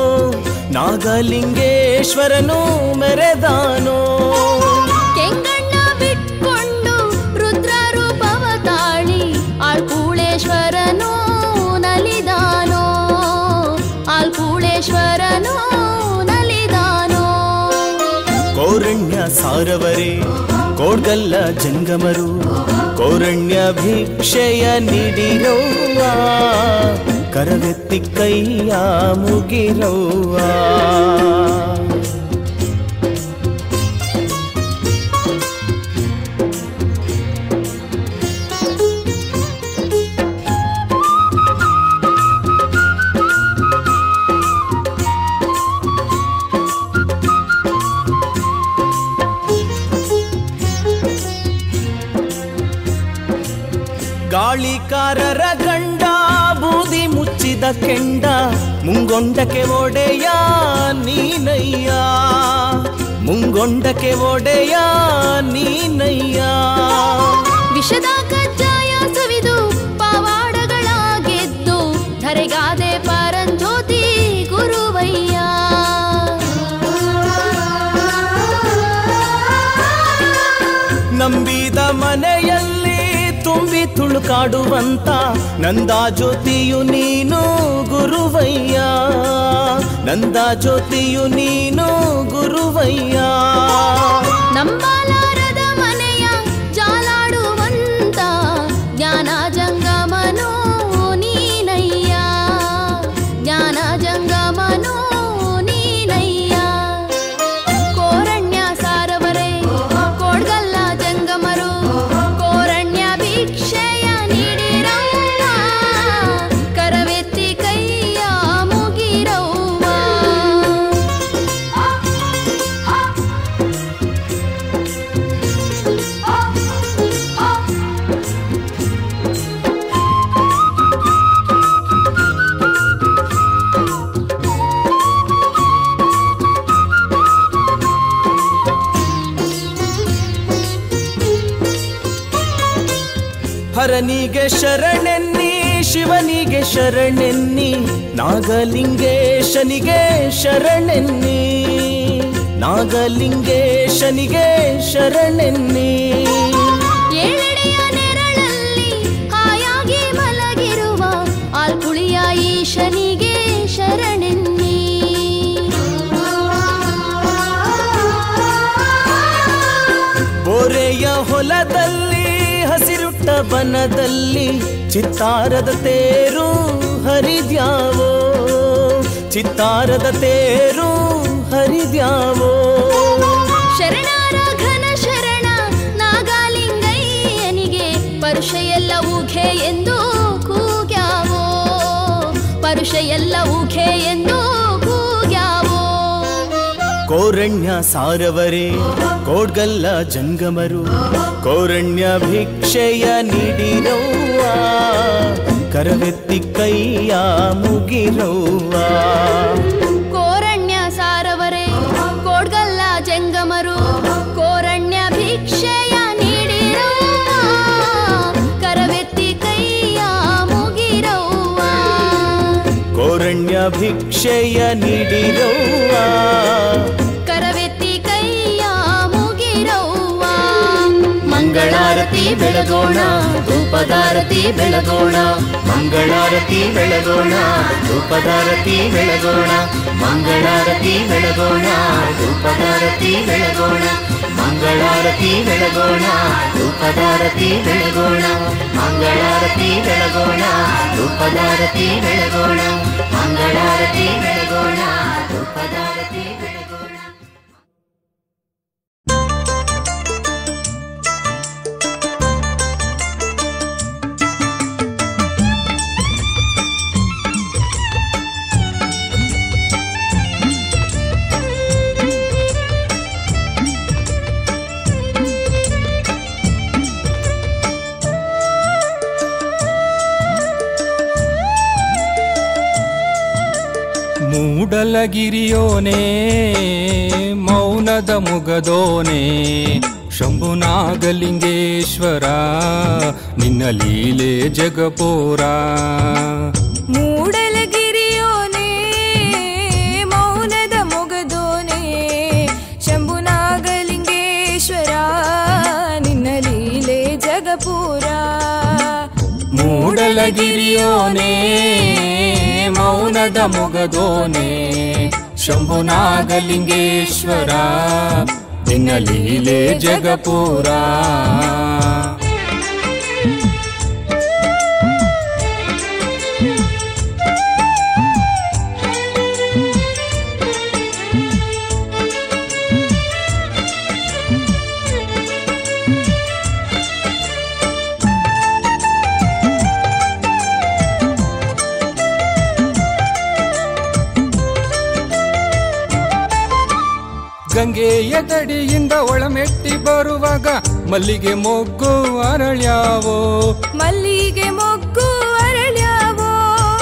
ನಾಗಲಿಂಗೇಶ್ವರನು ಮೆರೆದಾನೋ ಕೆಂಗಣ್ಣ ಬಿಟ್ಕೊಂಡು ರುದ್ರ ರೂಪವ ತಾಳಿ ಆಳ್ಕೂಳೇಶ್ವರನು ನಲಿದಾನೋ ಆಳ್ಕೂಳೇಶ್ವರನು ನಲಿದಾನೋ ಕೋರಣ್ಯ ಸಾರವರೇ ಕೋಡ್ಗಲ್ಲ ಜಂಗಮರು ಕೋರಣ್ಯ ಭಿಕ್ಷೆಯ ನೀಡಿರವ್ವ ಕರವೆತ್ತಿ ಕೈಯ ಮುಗಿರವ್ವ ಗಾಳಿಕಾರರ ಗಂಡ ಬೂದಿ ಮುಚ್ಚಿದ ಕೆಂಡ ಮುಂಗೊಂಡಕ್ಕೆ ಒಡೆಯ ನೀನಯ್ಯ ಮುಂಗೊಂಡಕ್ಕೆ ಒಡೆಯ ನೀನಯ್ಯ ವಿಷದ ಕಜ್ಜಾಯ ಸವಿದು ಪವಾಡಗಳ ಗೆದ್ದು ಧರೆಗಾದೆ ಪರಂಜ್ಯೋತಿ ಗುರುವಯ್ಯ ನಂಬಿದ ಮನೆಯಲ್ಲಿ ತುಂಬಿ ತುಳುಕಾಡುವಂತ ನಂದ ಜ್ಯೋತಿಯು ನೀನು ಗುರುವಯ್ಯ ನಂದ ಜ್ಯೋತಿಯು ನೀನು ಗುರುವಯ್ಯ ನಂಬಲಾರದ ಮನೆಯ ಜಾಲಾಡುವಂತ ಜ್ಞಾನ ಜಂಗಮನೋ ನೀನಯ್ಯ ಜ್ಞಾನ ಜಂಗಮನೋ ನೀನಯ್ಯ ಕೋರಣ್ಯ ಸಾರವರೇ ಕೋಡ್ಗಲ್ಲ ಜಂಗಮರು ಕೋರಣ್ಯ ಭಿಕ್ಷೆಯ ನೀಡಿರವ್ವ ಕರವೆತ್ತಿ ಕೈಯ ಮುಗಿರವ್ವ ಹರನಿಗೆ ಶರಣೆನ್ನಿ ಶಿವನಿಗೆ ಶರಣೆನ್ನಿ, ನಾಗಲಿಂಗೇಶನಿಗೆ ಶರಣೆನ್ನಿ, ನಾಗಲಿಂಗೇಶನಿಗೆ ಶರಣೆನ್ನಿ. ಏಳೆಡೆಯ ನೆರಳಲ್ಲಿ ಹಾಯಾಗಿ ಮಲಗಿರುವ ಆಲ್ಕುಳಿಯ ಈಶನಿಗೆ ಶರಣೆನ್ನಿ. ಬೋರೆಯ ಹೊಲದಲ್ಲಿ ಹಸಿರುಟ್ಟ ಬನದಲ್ಲಿ ಚಿತ್ತಾರದ ತೇರು ಹರಿದ್ಯಾವೋ, ಚಿತ್ತಾರದ ತೇರು ಹರಿದ್ಯಾವೋ. ಶರಣರ ಘನ ಶರಣ ನಾಗಲಿಂಗಯ್ಯನಿಗೆ ಪರುಷ ಎಲ್ಲ ಊಘೆ ಎಂದು ಕೂಗ್ಯಾವೋ, ಪರುಷ ಎಲ್ಲ ಊಘೆ ಎಂದು ಕೂಗ್ಯಾವೋ. ಕೋರಣ್ಯ ಸಾರವರೇ ಕೋಡ್ಗಲ್ಲ ಜಂಗಮರು, ಕೋರಣ್ಯ ಭಿಕ್ಷೆಯ ನೀಡಿರವ್ವ, ಕರವೆತ್ತಿ ಕೈಯ ಮುಗಿರವ್ವ. ಕೋರಣ್ಯ ಸಾರವರೇ ಕೋಡ್ಗಲ್ಲ ಜಂಗಮರು, ಕೋರಣ್ಯ ಭಿಕ್ಷೆಯ ನೀಡಿರವ್ವ, ಕರವೆತ್ತಿ ಕೈಯ ಮುಗಿರವ್ವ. ಕೋರಣ್ಯ ಭಿಕ್ಷೆಯ ನೀಡಿರವ್ವ, ಕರವೆತ್ತಿ ಕೈಯ ಮುಗಿರವ್ವ. ಮಂಗಳಾರತಿ ಬೆಳಗೋಣ, ಧೂಪದಾರತಿ ಬೆಳಗೋಣ, ಮಂಗಳಾರತಿ ಬೆಳಗೋಣ, ಧೂಪದಾರತಿ ಬೆಳಗೋಣ, ಮಂಗಳಾರತಿ ಬೆಳಗೋಣ, ಧೂಪದಾರತಿ ಬೆಳಗೋಣ, ಮಂಗಳಾರತಿ ಬೆಳಗೋಣ, ಧೂಪದಾರತಿ ಬೆಳಗೋಣ, ಮಂಗಳಾರತಿ ಬೆಳಗೋಣ, ಧೂಪದಾರತಿ ಬೆಳಗೋಣ, ಮಂಗಳಾರತಿ ಬೆಳಗೋಣ, ಧೂಪದಾರತಿ ಬೆಳಗೋಣ. ಮೂಡಲಗಿರಿಯೋನೇ ಮೌನದ ಮುಗದೋನೇ, ಶಂಭುನಾಗಲಿಂಗೇಶ್ವರ ನಿನ್ನ ಲೀಲೆ ಜಗಪೋರ. ಮೂಡಲಗಿರಿಯೋನೇ ಮೌನದ ಮೊಗದೋನೇ, ಶಂಭುನಾಗಲಿಂಗೇಶ್ವರ ನಿನ್ನ ಲೀಲೆ ಜಗಪೂರ. ಮೂಡಲಗಿರಿಯೋನೇ ಮೌನದ ಮುಗದೋನೇ, ಶಂಭುನಾಗಲಿಂಗೇಶ್ವರ ನಿನ್ನ ಲೀಲೆ ಜಗಪೂರ. ಗಂಗೆಯ ತಡಿಯಿಂದ ಒಳಮೆಟ್ಟಿ ಬರುವಾಗ ಮಲ್ಲಿಗೆ ಮೊಗ್ಗು ಅರಳ್ಯಾವೋ, ಮಲ್ಲಿಗೆ ಮೊಗ್ಗು ಅರಳ್ಯಾವೋ.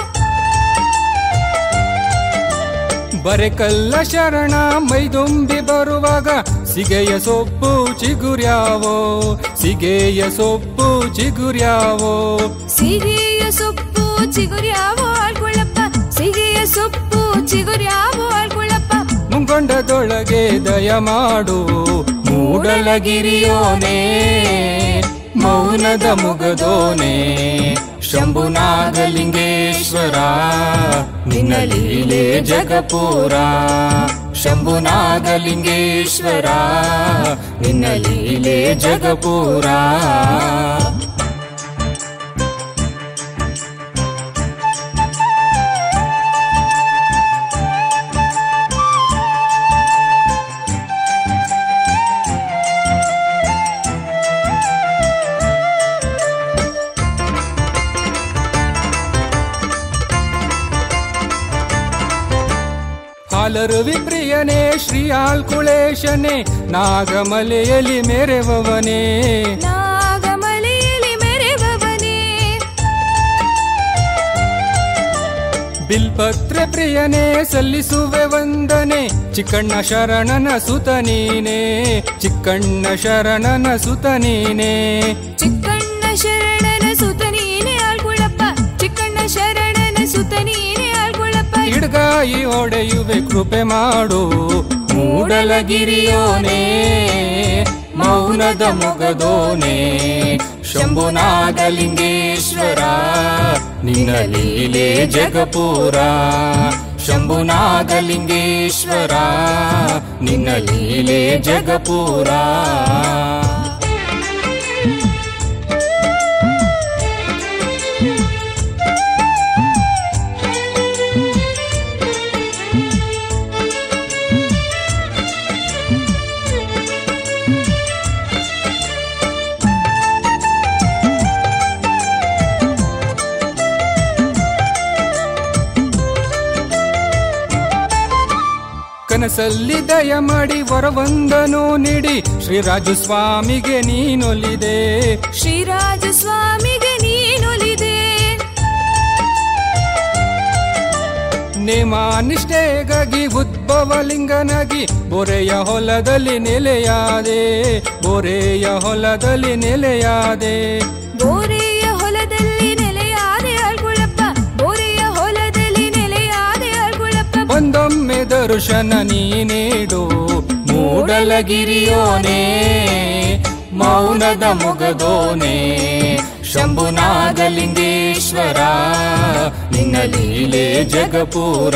ಬರೆಕಲ್ಲ ಶರಣ ಮೈದುಂಬಿ ಬರುವಾಗ ಸಿಗೆಯ ಸೊಪ್ಪು ಚಿಗುರ್ಯಾವೋ, ಸಿಗೆಯ ಸೊಪ್ಪು ಚಿಗುರ್ಯಾವೋ. ಸಿಗೆಯ ಸೊಪ್ಪು ಚಿಗುರ್ಯಾವೋ ಆಳ್ಕೊಳ್ಳಪ್ಪ, ಸಿಗೆಯ ಸೊಪ್ಪು ಚಿಗುರ್ಯಾವೋ ಆಳ್ಕೊಳ್ಳಪ್ಪ. ಮುಂಗೊಂಡದೊಳಗೆ ದಯ ಮಾಡು ಮೂಡಲಗಿರಿಯೋನೇ ಮೌನದ ಮುಗದೋನೇ, ಶಂಭುನಾಗಲಿಂಗೇಶ್ವರ ನಿನ್ನ ಲೀಲೆ ಜಗಪೂರ. ಶಂಭುನಾಗಲಿಂಗೇಶ್ವರ ನಿನ್ನ ಲೀಲೆ ಜಗಪೂರ. ಹಾಲರುವಿ ಪ್ರಿಯನೇ ಶ್ರೀ ಆಲ್ಕುಳೇಶನೇ, ನಾಗಮಲೆಯಲ್ಲಿ ಮೆರೆವವನೇ, ನಾಗಮಲೆಯಲ್ಲಿ ಮೆರೆವವನೇ. ಬಿಲ್ಪತ್ರೆ ಪ್ರಿಯನೇ ಸಲ್ಲಿಸುವೆ ವಂದನೆ, ಚಿಕ್ಕಣ್ಣ ಶರಣನ ಸುತ ನೀನೇ, ಚಿಕ್ಕಣ್ಣ ಶರಣನ ಸುತ ನೀನೇ. ಚಿಕ್ಕಣ್ಣ ಶರಣನ ಸುತ ನೀನೇ ಆಳ್ಕೊಳ್ಳಪ್ಪ, ಚಿಕ್ಕಣ್ಣ ಎಡಗಾಯಿ ಹೊಡೆಯುವೆ ಕೃಪೆ ಮಾಡು ಮೂಡಲಗಿರಿಯೋನೇ ಮೌನದ ಮೊಗದೋನೇ ಶಂಭುನಾಗಲಿಂಗೇಶ್ವರ ನಿನ್ನ ಲೀಲೆ ಜಗಪೂರ ಶಂಭುನಾಗಲಿಂಗೇಶ್ವರ ನಿನ್ನ ಲೀಲೆ ಜಗಪೂರ ಕನಸಲ್ಲಿ ದಯ ಮಾಡಿ ವರವಂದನು ನೀಡಿ ಶ್ರೀರಾಜು ಸ್ವಾಮಿಗೆ ನೀನೊಲಿದೆ ಶ್ರೀರಾಜು ಸ್ವಾಮಿಗೆ ನೀನೊಲಿದೆ ನೇಮ ನಿಷ್ಠೆಗಾಗಿ ಉದ್ಭವಲಿಂಗನಾಗಿ ಬೋರೆಯ ಹೊಲದಲ್ಲಿ ನೆಲೆಯಾದೆ ಬೋರೆಯ ಹೊಲದಲ್ಲಿ ನೆಲೆಯಾದೆ ಬೋರೆಯ ಹೊಲದಲ್ಲಿ ನೆಲೆಯಾದೆ ಆಳ್ಗುಳಪ್ಪ ಬೋರೆಯ ಹೊಲದಲ್ಲಿ ನೆಲೆಯಾದೆ ಆಳ್ಗುಳಪ್ಪ ಒಂದೊಮ್ಮೆ ದರ್ಶನ ನೀನೇಡು ಮೂಡಲಗಿರಿಯೋನೇ ಮೌನದ ಮೊಗದೋನೇ ಶಂಭುನಾಗಲಿಂಗೇಶ್ವರ ನಿನ್ನ ಲೀಲೆ ಜಗಪೂರ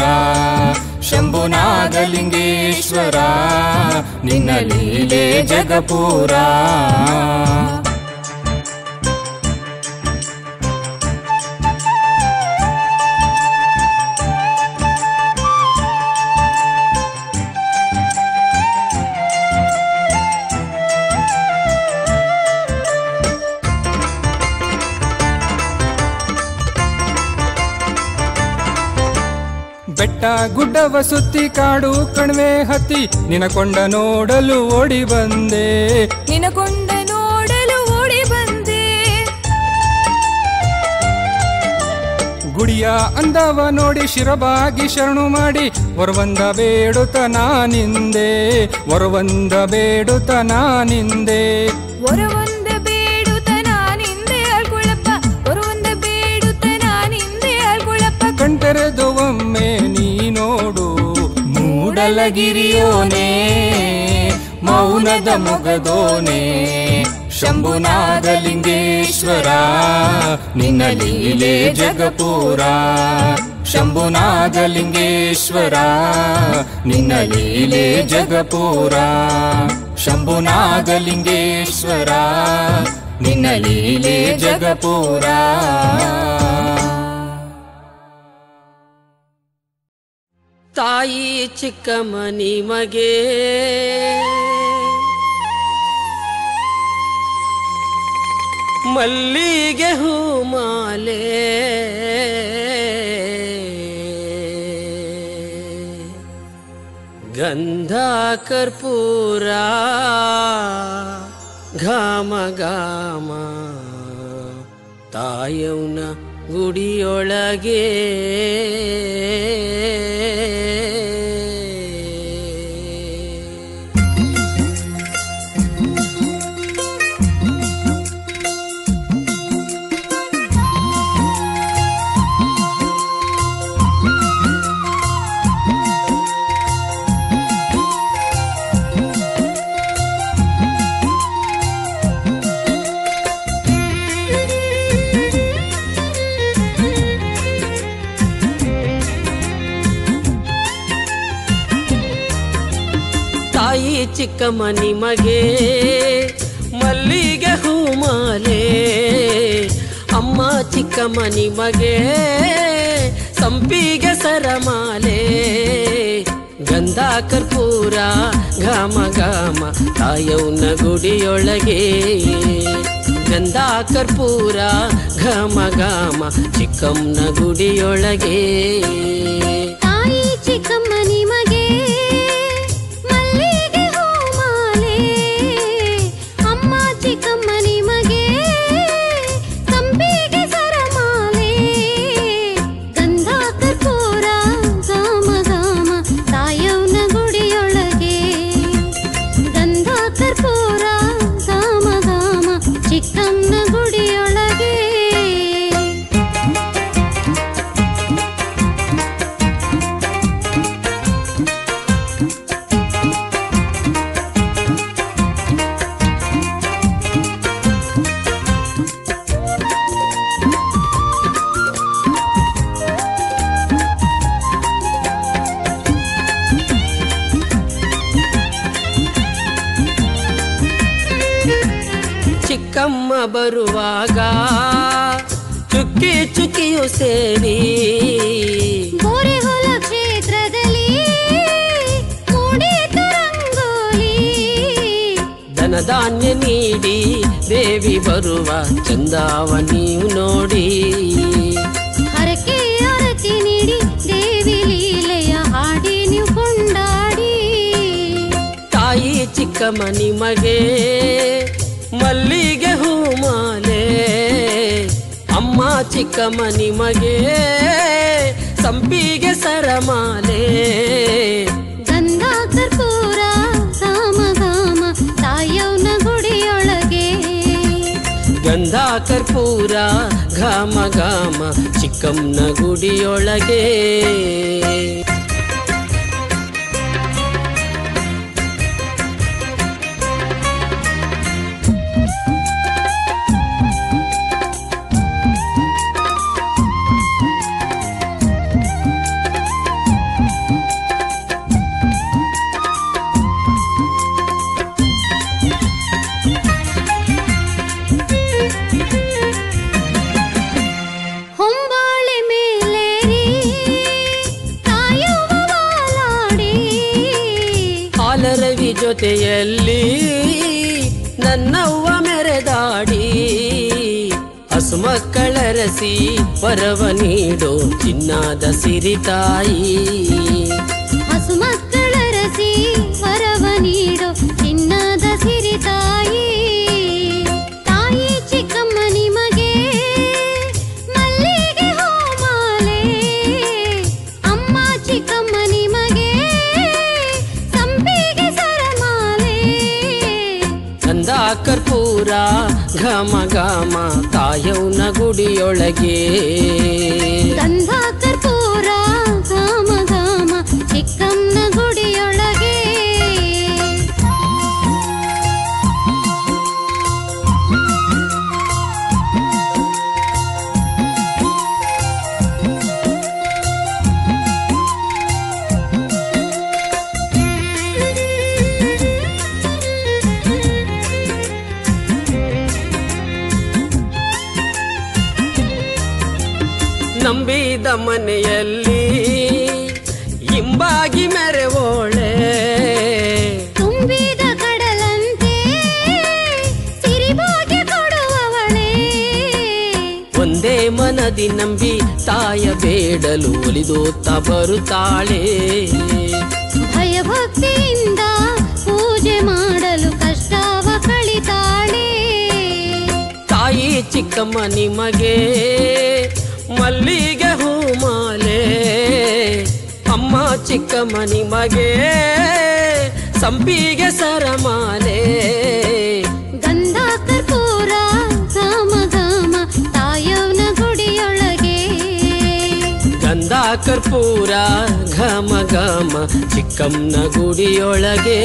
ಶಂಭುನಾಗಲಿಂಗೇಶ್ವರ ನಿನ್ನ ಲೀಲೆ ಜಗಪೂರ ಬೆಟ್ಟ ಗುಡ್ಡವ ಸುತ್ತಿ ಕಾಡು ಕಣ್ವೆ ಹತ್ತಿ ನಿನಕೊಂಡ ನೋಡಲು ಓಡಿ ಬಂದೆ ನಿನಕೊಂಡ ನೋಡಲು ಓಡಿ ಬಂದೆ ಗುಡಿಯ ಅಂದವ ನೋಡಿ ಶಿರಬಾಗಿ ಶರಣು ಮಾಡಿ ವರವಂದ ಬೇಡುತ್ತ ನಾನಿಂದೆ ವರವಂದ ಬೇಡುತ್ತ ನಾನಿಂದೆ ವರವಂದ ಬೇಡುತ್ತ ನಾನಿಂದೆ ಆಳ್ಗುಳಪ್ಪ ವರವಂದ ಬೇಡುತ್ತ ನಾನಿಂದೆ ಆಳ್ಗುಳಪ್ಪ ಕಣ್ತೆರೆದು ಒಮ್ಮೆ ನೀ ನೋಡು ಮೂಡಲಗಿರಿಯೋನೇ ಮೌನದ ಮೊಗದೋನೇ ಶಂಭುನಾಗಲಿಂಗೇಶ್ವರ ನಿನ್ನ ಲೀಲೆ ಜಗಪೂರ ಶಂಭುನಾಗಲಿಂಗೇಶ್ವರ ನಿನ್ನ ಲೀಲೆ ಜಗಪೂರ ಶಂಭುನಾಗಲಿಂಗೇಶ್ವರ ನಿನ್ನ ಲೀಲೆ ಜಗಪೂರ ತಾಯಿ ಚಿಕ್ಕಮ್ಮನಿ ಮಗೆ ಮಲ್ಲಿಗೆ ಹೂಮಾಲೆ ಗಂಧ ಕರ್ಪೂರ ಘಾಮ ಘಾಮ ತಾಯವ್ನ ಗುಡಿಯೊಳಗೆ ತಾಯಿ ಚಿಕ್ಕಮ್ಮ ನಿಮಗೆ ಮಲ್ಲಿಗೆ ಹೂಮಾಲೆ ಅಮ್ಮ ಚಿಕ್ಕಮ್ಮ ನಿಮಗೆ ಸಂಪಿಗೆ ಸರಮಾಲೆ ಗಂಧ ಕರ್ಪೂರ ಘಾಮ ಘಾಮ ತಾಯವ್ನ ಗುಡಿಯೊಳಗೆ ಗಂಧ ಕರ್ಪೂರ ಘಾಮ ಘಾಮ ಚಿಕ್ಕಮ್ಮನ ಗುಡಿಯೊಳಗೆ ತಾಯಿ ಚಿಕ್ಕಮ್ಮ ನಿಮಗೆ ಮಲ್ಲಿಗೆ ಹೂಮಾಲೆ ಅಮ್ಮ ಚಿಕ್ಕಮ್ಮ ನಿಮಗೆ ಸಂಪಿಗೆ ಸರಮಾಲೆ ಗಂಧ ಕರ್ಪೂರ ಘಾಮ ಘಾಮ ತಾಯವ್ನ ಗುಡಿಯೊಳಗೆ ಗಂಧ ಕರ್ಪೂರ ಘಾಮ ಘಾಮ ಚಿಕ್ಕಮ್ಮನ ಗುಡಿಯೊಳಗೆ ಚಿಕ್ಕಮ್ಮ ಬರುವಾಗ ಚುಕ್ಕಿ ಚುಕ್ಕಿಯು ಸೇರಿ ಗೋರೆಹೊಲ ಕ್ಷೇತ್ರದಲ್ಲಿ ಮೂಡಿತು ರಂಗೋಲಿ. ಧನಧಾನ್ಯ ನೀಡಿ ದೇವಿ ಬರುವ ಚಂದಾವ ನೀವು ನೋಡಿ. ಹರಕೆ ಆರತಿ ನೀಡಿ ದೇವಿ ಲೀಲೆಯ ಹಾಡಿ ನೀವು ಕೊಂಡಾಡಿ. ತಾಯಿ ಚಿಕ್ಕಮ್ಮ ನಿಮಗೆ ಮಲ್ಲಿಗೆ ಹೂಮಾಲೆ, ಅಮ್ಮ ಚಿಕ್ಕಮ್ಮ ನಿಮಗೆ ಸಂಪಿಗೆ ಸರಮಾಲೆ. ಗಂಧ ಕರ್ಪೂರ ಘಮ ಘಮ ತಾಯವ್ನ ಗುಡಿಯೊಳಗೆ. ಗಂಧ ಕರ್ಪೂರ ಘಮ ಘಮ ಚಿಕ್ಕಮ್ಮನ ಗುಡಿಯೊಳಗೆ. ಹೊಂಬಾಳೆ ಮೇಲೇರಿ ತಾಯವ್ವ ವಾಲಾಡಿ. ಹಾಲರವಿ ಜೊತೆಯಲ್ಲಿ ನನ್ನವ್ವ ಮೆರೆದಾಡಿ. ಹಸುಮಕ್ಕಳರಸಿ ವರವ ನೀಡೋ ಚಿನ್ನದ ಸಿರಿತಾಯಿ. ಹಸುಮಕ್ಕಳ ರಸಿ ವರವ ನೀಡೋ ಚಿನ್ನದ ಸಿರಿತಾಯಿ. ತಾಯಿ ಚಿಕ್ಕಮ್ಮ ನಿಮಗೆ ಮಲ್ಲಿಗೆ ಹೂಮಾಲೆ, ಅಮ್ಮ ಚಿಕ್ಕಮ್ಮ ನಿಮಗೆ ಸಂಪಿಗೆ ಸರಮಾಲೆ. ಗಂಧ ಕರ್ಪೂರ ಘಮ ಘಮ ತಾಯವ್ನ ಗುಡಿಯೊಳಗೆ. ಗಂಧ ಕರ್ಪೂರ ಘಮ ಘಮ ಚಿಕ್ಕಮ್ಮನ ಗುಡಿಯೊಳಗೆ. ನಂಬಿದ ಮನೆಯಲ್ಲಿ ಹಿಂಬಾಗಿ ಮೆರೆವೋಳೆ. ತುಂಬಿದ ಕಡಲಂತೆ ಸಿರಿಭಾಗ್ಯ ಕೊಡುವವಳೇ. ಒಂದೇ ಮನದಿ ನಂಬಿ ತಾಯ ಬೇಡಲು ಒಲಿದೋತ್ತ ಬರುತ್ತಾಳೆ. ಭಯಭಕ್ತಿಯಿಂದ ಪೂಜೆ ಮಾಡಲು ಕಷ್ಟವ ಕಳಿತಾಳೆ. ತಾಯಿ ಚಿಕ್ಕಮ್ಮ ನಿಮಗೆ ಮಲ್ಲಿಗೆ ಹೂಮಾಲೆ, ಅಮ್ಮ ಚಿಕ್ಕಮ್ಮ ನಿಮಗೆ ಸಂಪಿಗೆ ಸರಮಾಲೆ. ಗಂಧ ಕರ್ಪೂರ ಘಮ ಘಮ ತಾಯವ್ನ ಗುಡಿಯೊಳಗೆ. ಗಂಧ ಕರ್ಪೂರ ಘಮ ಘಮ ಚಿಕ್ಕಮ್ಮನ ಗುಡಿಯೊಳಗೆ.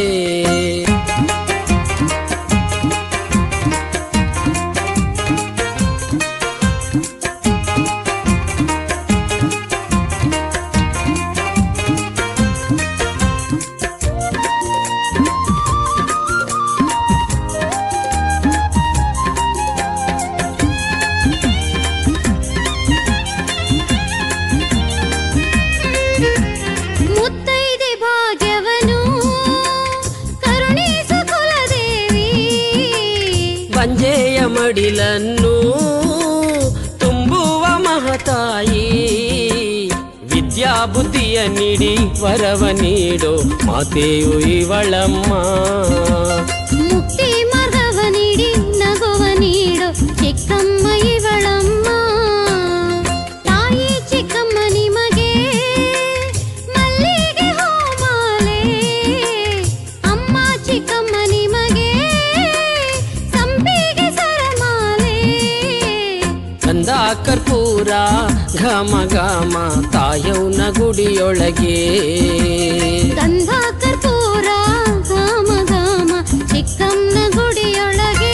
ಮುತ್ತೈದೆ ಭಾಗ್ಯವನು ಕರುಣಿಸು ಕುಲದೇವಿ. ಬಂಜೆಯ ಮಡಿಲನ್ನು ತುಂಬುವ ಮಹತಾಯಿ. ವಿದ್ಯಾ ಬುದ್ಧಿಯ ನೀಡಿ ವರವ ನೀಡೋ ಮಾತೆಯು ಇವಳಮ್ಮ. ಮುಕ್ತಿ ಮಾರ್ಗವ ನೀಡಿ ನಗುವ ನೀಡೋ ಚಿಕ್ಕಮ್ಮ ಇವಳಮ್ಮ. ತಾಯಿ ಚಿಕ್ಕಮ್ಮ ನಿಮಗೆ ಮಲ್ಲಿಗೆ ಹೂಮಾಲೆ, ಅಮ್ಮ ಚಿಕ್ಕಮ್ಮ ನಿಮಗೆ ಸಂಪಿಗೆ ಸರಮಾಲೆ. ಗಂಧ ಕರ್ಪೂರ ಘಮ ಘಮ ತಾಯವ್ನ ಗುಡಿಯೊಳಗೆ. ಗಂಧ ಕರ್ಪೂರ ಘಮ ಘಮ ಚಿಕ್ಕಮ್ಮನ ಗುಡಿಯೊಳಗೆ.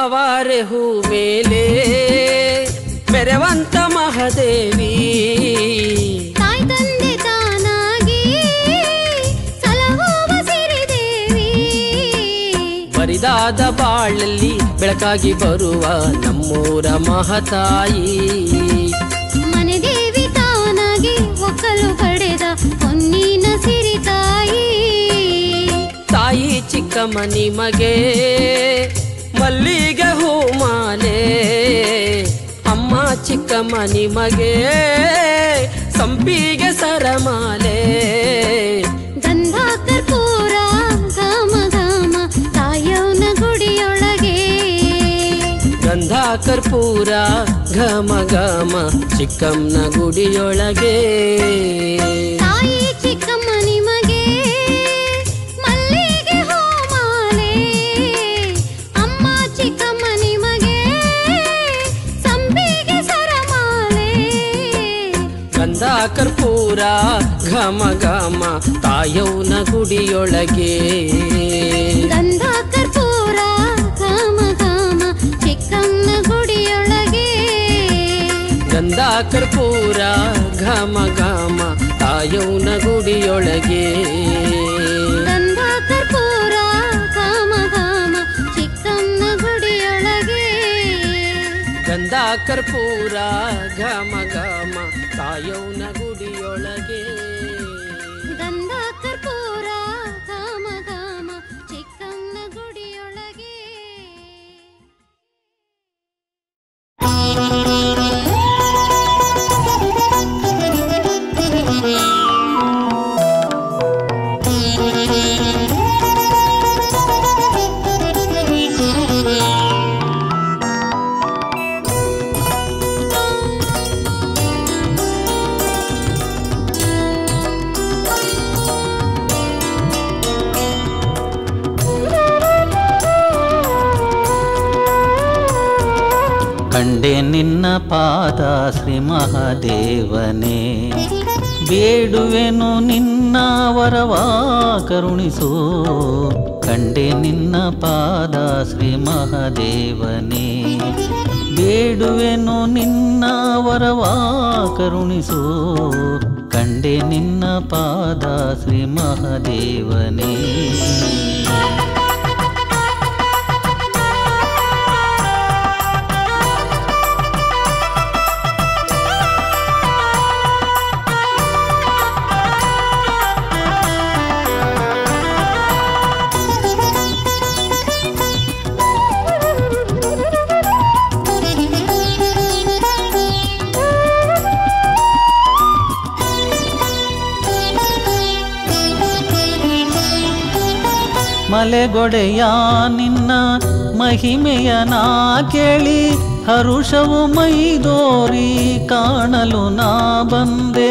ತಾವಾರೆ ಹೂ ಮೇಲೆ ಮೆರವಂತ ಮಹಾದೇವಿ ತಾಯಿ ತಂದೆ ತಾನಾಗಿ ಸಲಹುವ ಸಿರಿದೇವಿ ಬರಿದಾದ ಬಾಳಲ್ಲಿ ಬೆಳಕಾಗಿ ಬರುವ ನಮ್ಮೂರ ಮಹತಾಯಿ ಮನೆ ದೇವಿ ತಾನಾಗಿ ಒಕ್ಕಲು ಪಡೆದ ಹೊನ್ನಿನ ಸಿರಿ ತಾಯಿ ತಾಯಿ ಚಿಕ್ಕಮ್ಮ ನಿಮಗೆ ಮಲ್ಲಿಗೆ ಹೂ ಮಾಲೆ ಅಮ್ಮ ಚಿಕ್ಕಮ್ಮ ನಿಮಗೆ ಸಂಪಿಗೆ ಸರಮಾಲೆ ಗಂಧ ಕರ್ಪೂರ ಘಮ ಘಮ ತಾಯವ್ವನ ಗುಡಿಯೊಳಗೆ ಗಂಧ ಕರ್ಪೂರ ಘಮ ಘಮ ಚಿಕ್ಕಮ್ಮನ ಗುಡಿಯೊಳಗೆ ತಾಯಿ ಚಿಕ್ಕಮ್ಮ ನಿಮಗೆ ಮಲ್ಲಿಗೆ ಹೂ ಮಾಲೆ ಅಮ್ಮ ಚಿಕ್ಕಮ್ಮ ನಿಮಗೆ ಸಂಪಿಗೆ ಸರಮಾಲೆ ಗಂಧ ಕರ್ಪೂರ ಘಮ ಘಮ ತಾಯವ್ವನ ಗುಡಿಯೊಳಗೆ ಗಂಧ ಕರ್ಪೂರ ಘಮ ಘಮ ಚಿಕ್ಕಮ್ಮನ ಗುಡಿಯೊಳಗೆ ಗಂಧ ಕರ್ಪೂರ ಘಮ ಘಮ ತಾಯವ್ವನ ಗುಡಿಯೊಳಗೆ ಗಂಧ ಕರ್ಪೂರ ಘಮ ಘಮ ಚಿಕ್ಕಮ್ಮನ ಗುಡಿಯೊಳಗೆ ಗಂಧ ಕರ್ಪೂರ ಘಮ ಘಮ ತಾಯವ್ವನ ಗುಡಿಯೊಳಗೆ ಗಂಧ ಕರ್ಪೂರ ಘಮ ಘಮ ಚಿಕ್ಕಮ್ಮನ ಗುಡಿಯೊಳಗೆ ಕಂಡೆ ನಿನ್ನ ಪಾದ ಶ್ರೀ ಮಹಾದೇವನೇ ಬೇಡುವೆನು ನಿನ್ನ ವರವ ಕರುಣಿಸು ಕಂಡೆ ನಿನ್ನ ಪಾದ ಶ್ರೀ ಮಹಾದೇವನೇ ಬೇಡುವೆನು ನಿನ್ನ ವರವ ಕರುಣಿಸು ಕಂಡೆ ನಿನ್ನ ಪಾದ ಶ್ರೀ ಮಹಾದೇವನೇ ಮಲೆಗೊಡೆಯ ನಿನ್ನ ಮಹಿಮೆಯ ನಾ ಕೇಳಿ ಹರುಷವು ಮೈದೋರಿ ಕಾಣಲು ನಾ ಬಂದೆ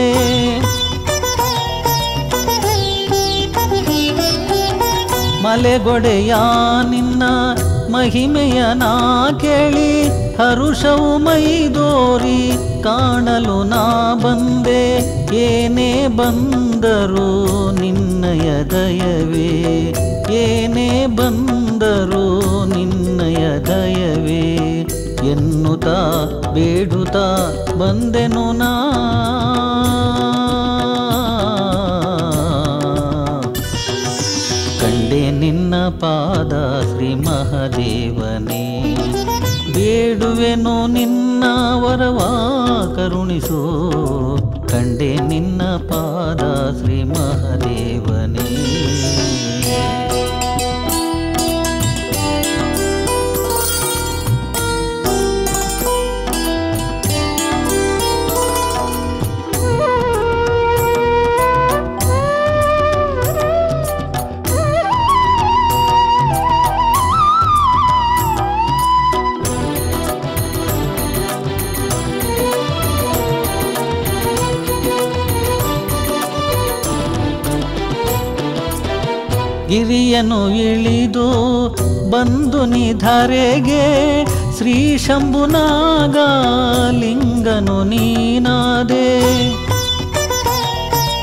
ಮಲೆಗೊಡೆಯ ನಿನ್ನ ಮಹಿಮೆಯ ನಾ ಕೇಳಿ ಹರುಷವು ಮೈದೋರಿ ಕಾಣಲು ನಾ ಬಂದೆ ಏನೇ ಬಂದರು ನಿನ್ನಯ ದಯವೇ ಏನೇ ಬಂದರು ನಿನ್ನಯ ದಯವೇ ಎನ್ನುತ್ತಾ ಬೇಡುತ್ತಾ ಬಂದೆನು ನಾ ಕಂಡೆ ನಿನ್ನ ಪಾದ ಶ್ರೀ ಮಹಾದೇವನೇ ಬೇಡುವೆನು ನಿನ್ನ ವರವ ಕರುಣಿಸು ಕಂಡೆ ನಿನ್ನ ಪಾದ ಶ್ರೀ ಮಹಾದೇವನೇ ಗಿರಿಯನು ಇಳಿದು ಬಂದು ನಿಧರೆಗೆ ಶ್ರೀ ಶಂಭುನಾಗ ಲಿಂಗನು ನೀನಾದೆ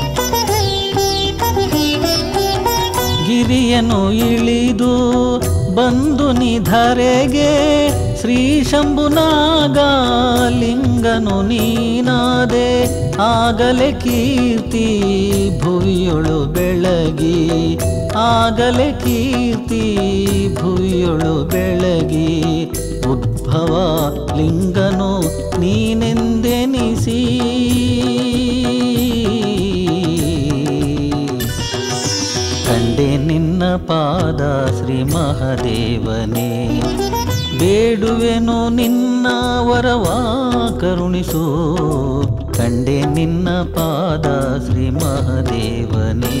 ಗಿರಿಯನು ಇಳಿದು ಬಂದು ನಿಧರೆಗೆ ಶ್ರೀ ಶಂಭುನಾಗ ಲಿಂಗನು ನೀನಾದೆ. ಆಗಲೇ ಕೀರ್ತಿ ಭುವಿಯೊಳು ಬೆಳಗಿ, ಆಗಲೇ ಕೀರ್ತಿ ಭುವಿಯೊಳು ಬೆಳಗಿ, ಉದ್ಭವ ಲಿಂಗನು ನೀನೆಂದೆನಿಸಿ. ಕಂಡೆ ನಿನ್ನ ಪಾದ ಶ್ರೀ ಮಹಾದೇವನೇ, ಬೇಡುವೆನು ನಿನ್ನ ವರವ ಕರುಣಿಸು. ಕಂಡೆ ನಿನ್ನ ಪಾದ ಶ್ರೀ ಮಹಾದೇವನೇ.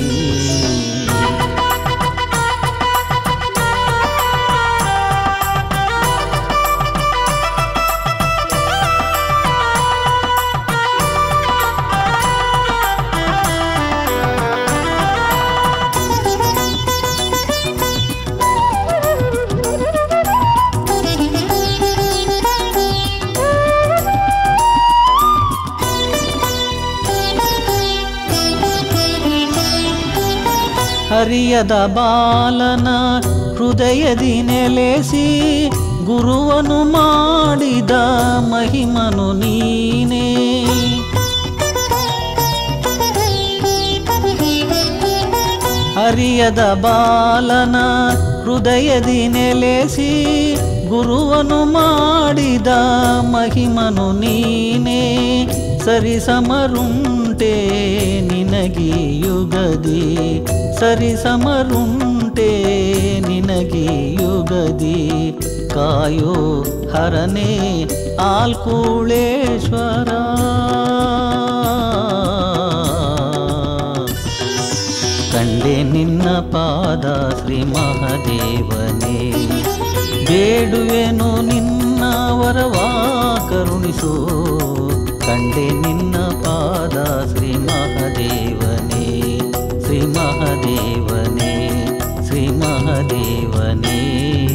ಹರಿಯದ ಬಾಲನ ಹೃದಯದಿ ನೆಲೆಸಿ, ಗುರುವನು ಮಾಡಿದ ಮಹಿಮನು ನೀನೇ. ಹರಿಯದ ಬಾಲನ ಹೃದಯದಿ ನೆಲೆಸಿ, ಗುರುವನು ಮಾಡಿದ ಮಹಿಮನು ನೀನೇ. ಸರಿಸಮರುಂಟೆ ನಿನಗಿ ಯುಗದಿ, ಸರಿಸಮರುಂಟೆ ನಿನಗಿ ಯುಗದಿ. ಕಾಯೋ ಹರನೇ ಆಲ್ಕೂಳೇಶ್ವರ. ಕಂಡೆ ನಿನ್ನ ಪಾದ ಶ್ರೀ ಮಹಾದೇವನೇ, ಬೇಡುವೆನು ನಿನ್ನ ವರವ ಕರುಣಿಸು. ಕಂಡೆ ನಿನ್ನ ಪಾದ ಶ್ರೀ ಮಹಾದೇವನೇ, ಶ್ರೀ ಮಹಾದೇವನೇ, ಶ್ರೀ ಮಹಾದೇವನೇ.